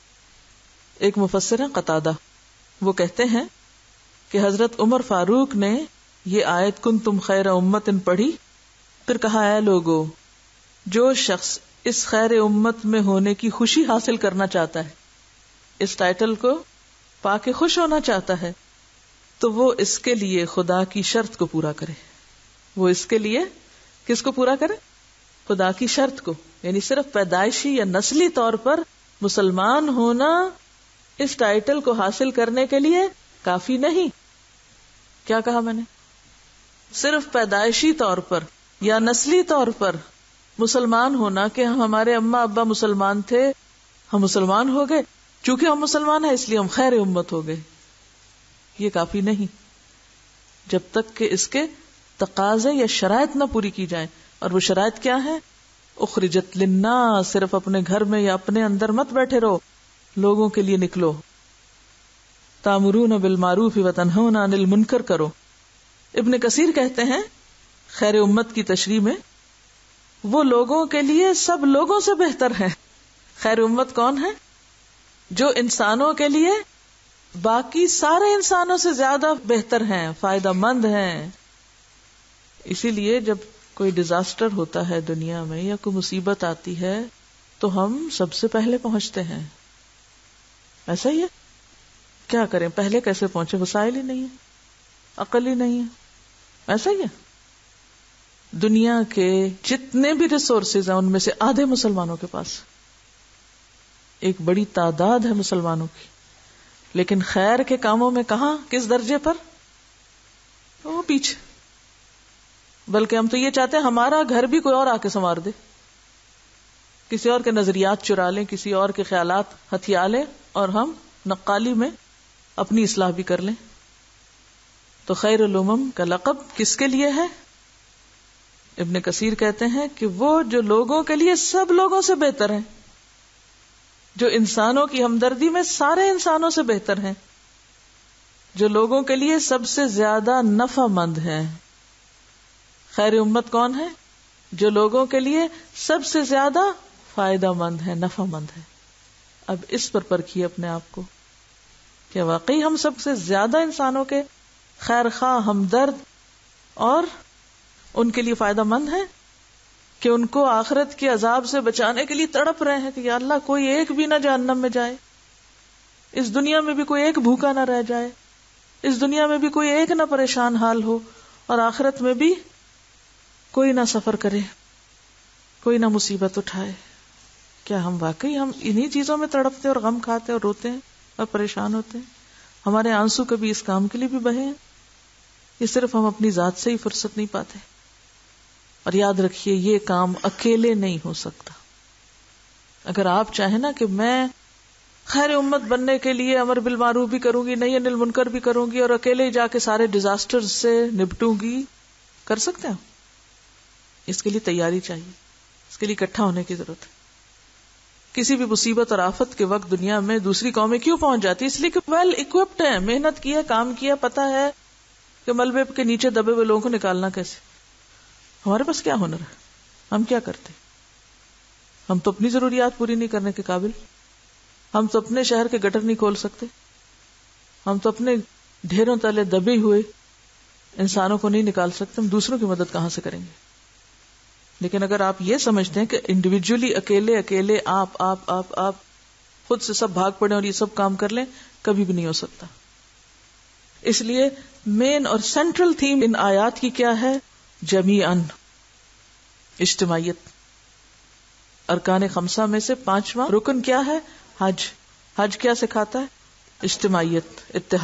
ایک مفسر ہیں قتادہ، وہ کہتے ہیں کہ حضرت عمر فاروق نے یہ آیت کنتم خیر امت پڑھی، پھر کہا اے لوگو، جو شخص اس خیر امت میں ہونے کی خوشی حاصل کرنا چاہتا ہے، اس ٹائٹل کو پا کے خوش ہونا چاہتا ہے، تو وہ اس کے لیے خدا کی شرط کو پورا کرے۔ وہ اس کے لیے کس کو پورا کرے؟ خدا کی شرط کو، یعنی صرف پیدائشی یا نسلی طور پر مسلمان ہونا اس ٹائٹل کو حاصل کرنے کے لیے کافی نہیں۔ کیا کہا میں نے؟ صرف پیدائشی طور پر یا نسلی طور پر مسلمان ہونا کہ ہمارے اماں ابا مسلمان تھے، ہم مسلمان ہو گئے، چونکہ ہم مسلمان ہیں اس لیے ہم خیر امت ہو گئے، یہ کافی نہیں جب تک کہ اس کے تقاضے یا شرائط نہ پوری کی جائیں۔ اور وہ شرائط کیا ہے؟ اخرجت للناس، صرف اپنے گھر میں یا اپنے اندر مت بیٹھے رہو، لوگوں کے لیے نکلو۔ تامرون بالمعروف وتنہون عن المنکر کرو۔ ابن کثیر کہتے ہیں خیر امت کی تشریح میں، وہ لوگوں کے لیے سب لوگوں سے بہتر ہے۔ خیر امت کون ہے؟ جو انسانوں کے لیے باقی سارے انسانوں سے زیادہ بہتر ہیں، فائدہ مند ہیں۔ اسی لیے جب کوئی ڈیزاسٹر ہوتا ہے دنیا میں یا کوئی مصیبت آتی ہے تو ہم سب سے پہلے پہنچتے ہیں، ایسا ہی ہے۔ کیا کریں، پہلے کیسے پہنچے؟ وسائل ہی نہیں ہے، عقل ہی نہیں ہے، ایسا ہی ہے۔ دنیا کے جتنے بھی ریسورسز ہیں ان میں سے آدھے مسلمانوں کے پاس، ایک بڑی تعداد ہے مسلمانوں کی، لیکن خیر کے کاموں میں کہاں، کس درجے پر؟ وہ پیچھے۔ بلکہ ہم تو یہ چاہتے ہیں ہمارا گھر بھی کوئی اور آ کے سنوار دے، کسی اور کے نظریات چرا لیں، کسی اور کے خیالات ہتھیا لیں، اور ہم نقالی میں اپنی اصلاح بھی کر لیں۔ تو خیر الامم کا لقب کس کے لیے ہے؟ ابن کثیر کہتے ہیں کہ وہ جو لوگوں کے لیے سب لوگوں سے بہتر ہیں، جو انسانوں کی ہمدردی میں سارے انسانوں سے بہتر ہیں، جو لوگوں کے لیے سب سے زیادہ نفع مند ہیں۔ خیر امت کون ہے؟ جو لوگوں کے لیے سب سے زیادہ فائدہ مند ہے، نفع مند ہے۔ اب اس پر پرکھیے اپنے آپ کو، کیا واقعی ہم سب سے زیادہ انسانوں کے خیر خواہ، ہمدرد اور ان کے لیے فائدہ مند ہیں، کہ ان کو آخرت کے عذاب سے بچانے کے لیے تڑپ رہے ہیں کہ یا اللہ کوئی ایک بھی نہ جہنم میں جائے، اس دنیا میں بھی کوئی ایک بھوکا نہ رہ جائے، اس دنیا میں بھی کوئی ایک نہ پریشان حال ہو، اور آخرت میں بھی کوئی نہ سفر کرے، کوئی نہ مصیبت اٹھائے۔ کیا ہم واقعی ہم انہی چیزوں میں تڑپتے اور غم کھاتے اور روتے ہیں اور پریشان ہوتے ہیں؟ ہمارے آنسو کبھی اس کام کے لیے بھی بہے ہیں؟ یہ صرف ہم اپنی ذات سے ہی فرصت نہیں پاتے۔ اور یاد رکھیے یہ کام اکیلے نہیں ہو سکتا۔ اگر آپ چاہیں نا کہ میں خیر امت بننے کے لیے امر بالمعروف بھی کروں گی، نہی عن المنکر بھی کروں گی، اور اکیلے جا کے سارے ڈیزاسٹر سے نپٹوں گی، کر سکتے ہیں؟ اس کے لیے تیاری چاہیے، اس کے لیے اکٹھا ہونے کی ضرورت ہے۔ کسی بھی مصیبت اور آفت کے وقت دنیا میں دوسری قومیں کیوں پہنچ جاتی؟ اس لیے کہ ویل اکوپڈ ہیں، محنت کی ہے، کام کیا، پتہ ہے کہ ملبے کے نیچے دبے ہوئے لوگوں کو نکالنا کیسے۔ ہمارے پاس کیا ہنر ہے؟ ہم کیا کرتے؟ ہم تو اپنی ضروریات پوری نہیں کرنے کے قابل، ہم تو اپنے شہر کے گٹر نہیں کھول سکتے، ہم تو اپنے ڈھیروں تلے دبے ہوئے انسانوں کو نہیں نکال سکتے، ہم دوسروں کی مدد کہاں سے کریں گے؟ لیکن اگر آپ یہ سمجھتے ہیں کہ انڈیویجولی اکیلے اکیلے آپ آپ آپ آپ خود سے سب بھاگ پڑیں اور یہ سب کام کر لیں، کبھی بھی نہیں ہو سکتا۔ اس لیے مین اور سینٹرل تھیم ان آیات کی کیا ہے؟ جمیعاً، اجتماعیت۔ ارکان خمسہ میں سے پانچواں رکن کیا ہے؟ حج۔ حج کیا سکھاتا ہے؟ اجتماعیت،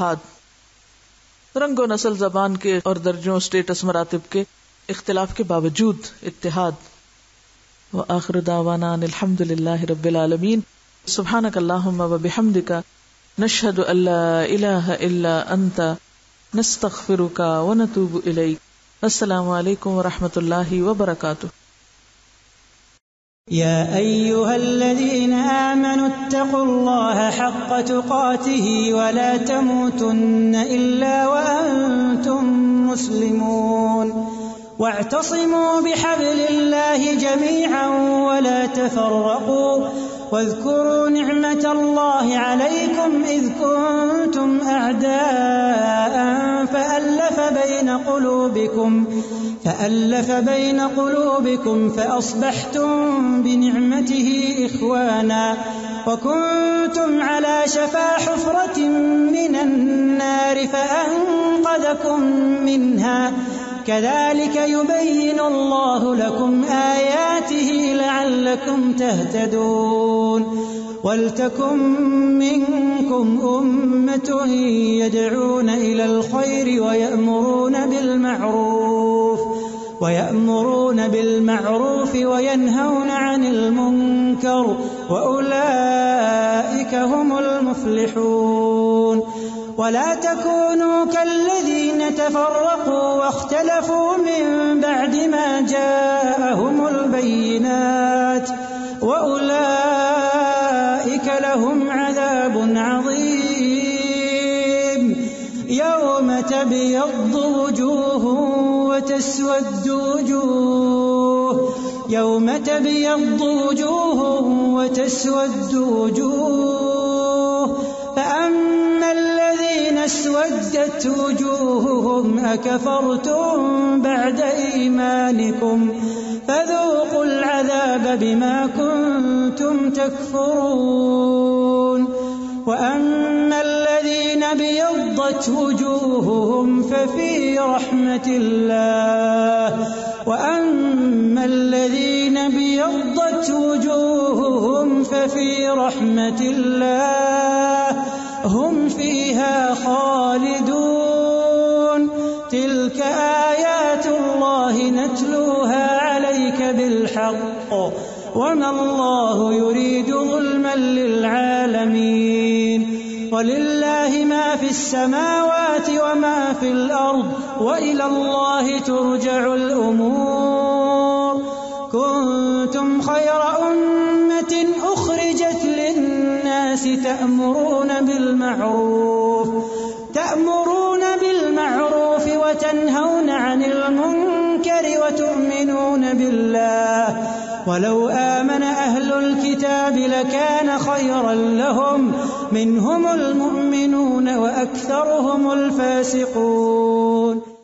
اتحاد۔ رنگ و نسل، زبان کے اور درجوں، اسٹیٹس، مراتب کے اختلاف کے باوجود اتحاد۔ وآخر دعوانا ان الحمد للہ رب العالمین۔ سبحانک اللہم وبحمدک، نشہد ان لا الہ الا انت، نستغفرک ونتوب الیک۔ السلام علیکم ورحمۃ اللہ وبرکاتہ۔ یا ایہا الذین آمنوا اتقوا اللہ حق تقاته ولا تموتن الا وانتم مسلمون۔ واعتصموا بحبل الله جميعا ولا تفرقوا واذكروا نعمة الله عليكم إذ كنتم أعداء فألف بين قلوبكم فألف بين قلوبكم فأصبحتم بنعمته إخوانا وكنتم على شفا حفرة من النار فأنقذكم منها كذلك يبين الله لكم آياته لعلكم تهتدون ولتكن منكم أمة يدعون إلى الخير ويأمرون بالمعروف ويأمرون بالمعروف وينهون عن المنكر وأولئك هم المفلحون ولا تكونوا كالذين تفرقوا واختلفوا من بعد ما جاءهم البينات وأولئك لهم عذاب عظيم يوم تبيض وجوه وتسود وجوه يوم تبيض وجوه وتسود وجوه فأما الذين اسودت وجوههم أكفرتم بعد إيمانكم فذوقوا العذاب بما كنتم تكفرون وأما الذين ابيضت وجوههم ففي رحمة الله وأما الذين ابيضت وجوههم ففي رحمة الله هم فيها خالدون تلك آيات الله نتلوها عليك بالحق وما الله يريد ظلما للعالمين ولله ما في السماوات وما في الأرض وإلى الله ترجع الأمور كنتم خير أمة أخرجت للناس تأمرون بالمعروف تأمرون بالمعروف وتنهون عن المنكر وتؤمنون بالله ولو آمن أهل الكتاب لكان خيرا لهم منهم المؤمنون وأكثرهم الفاسقون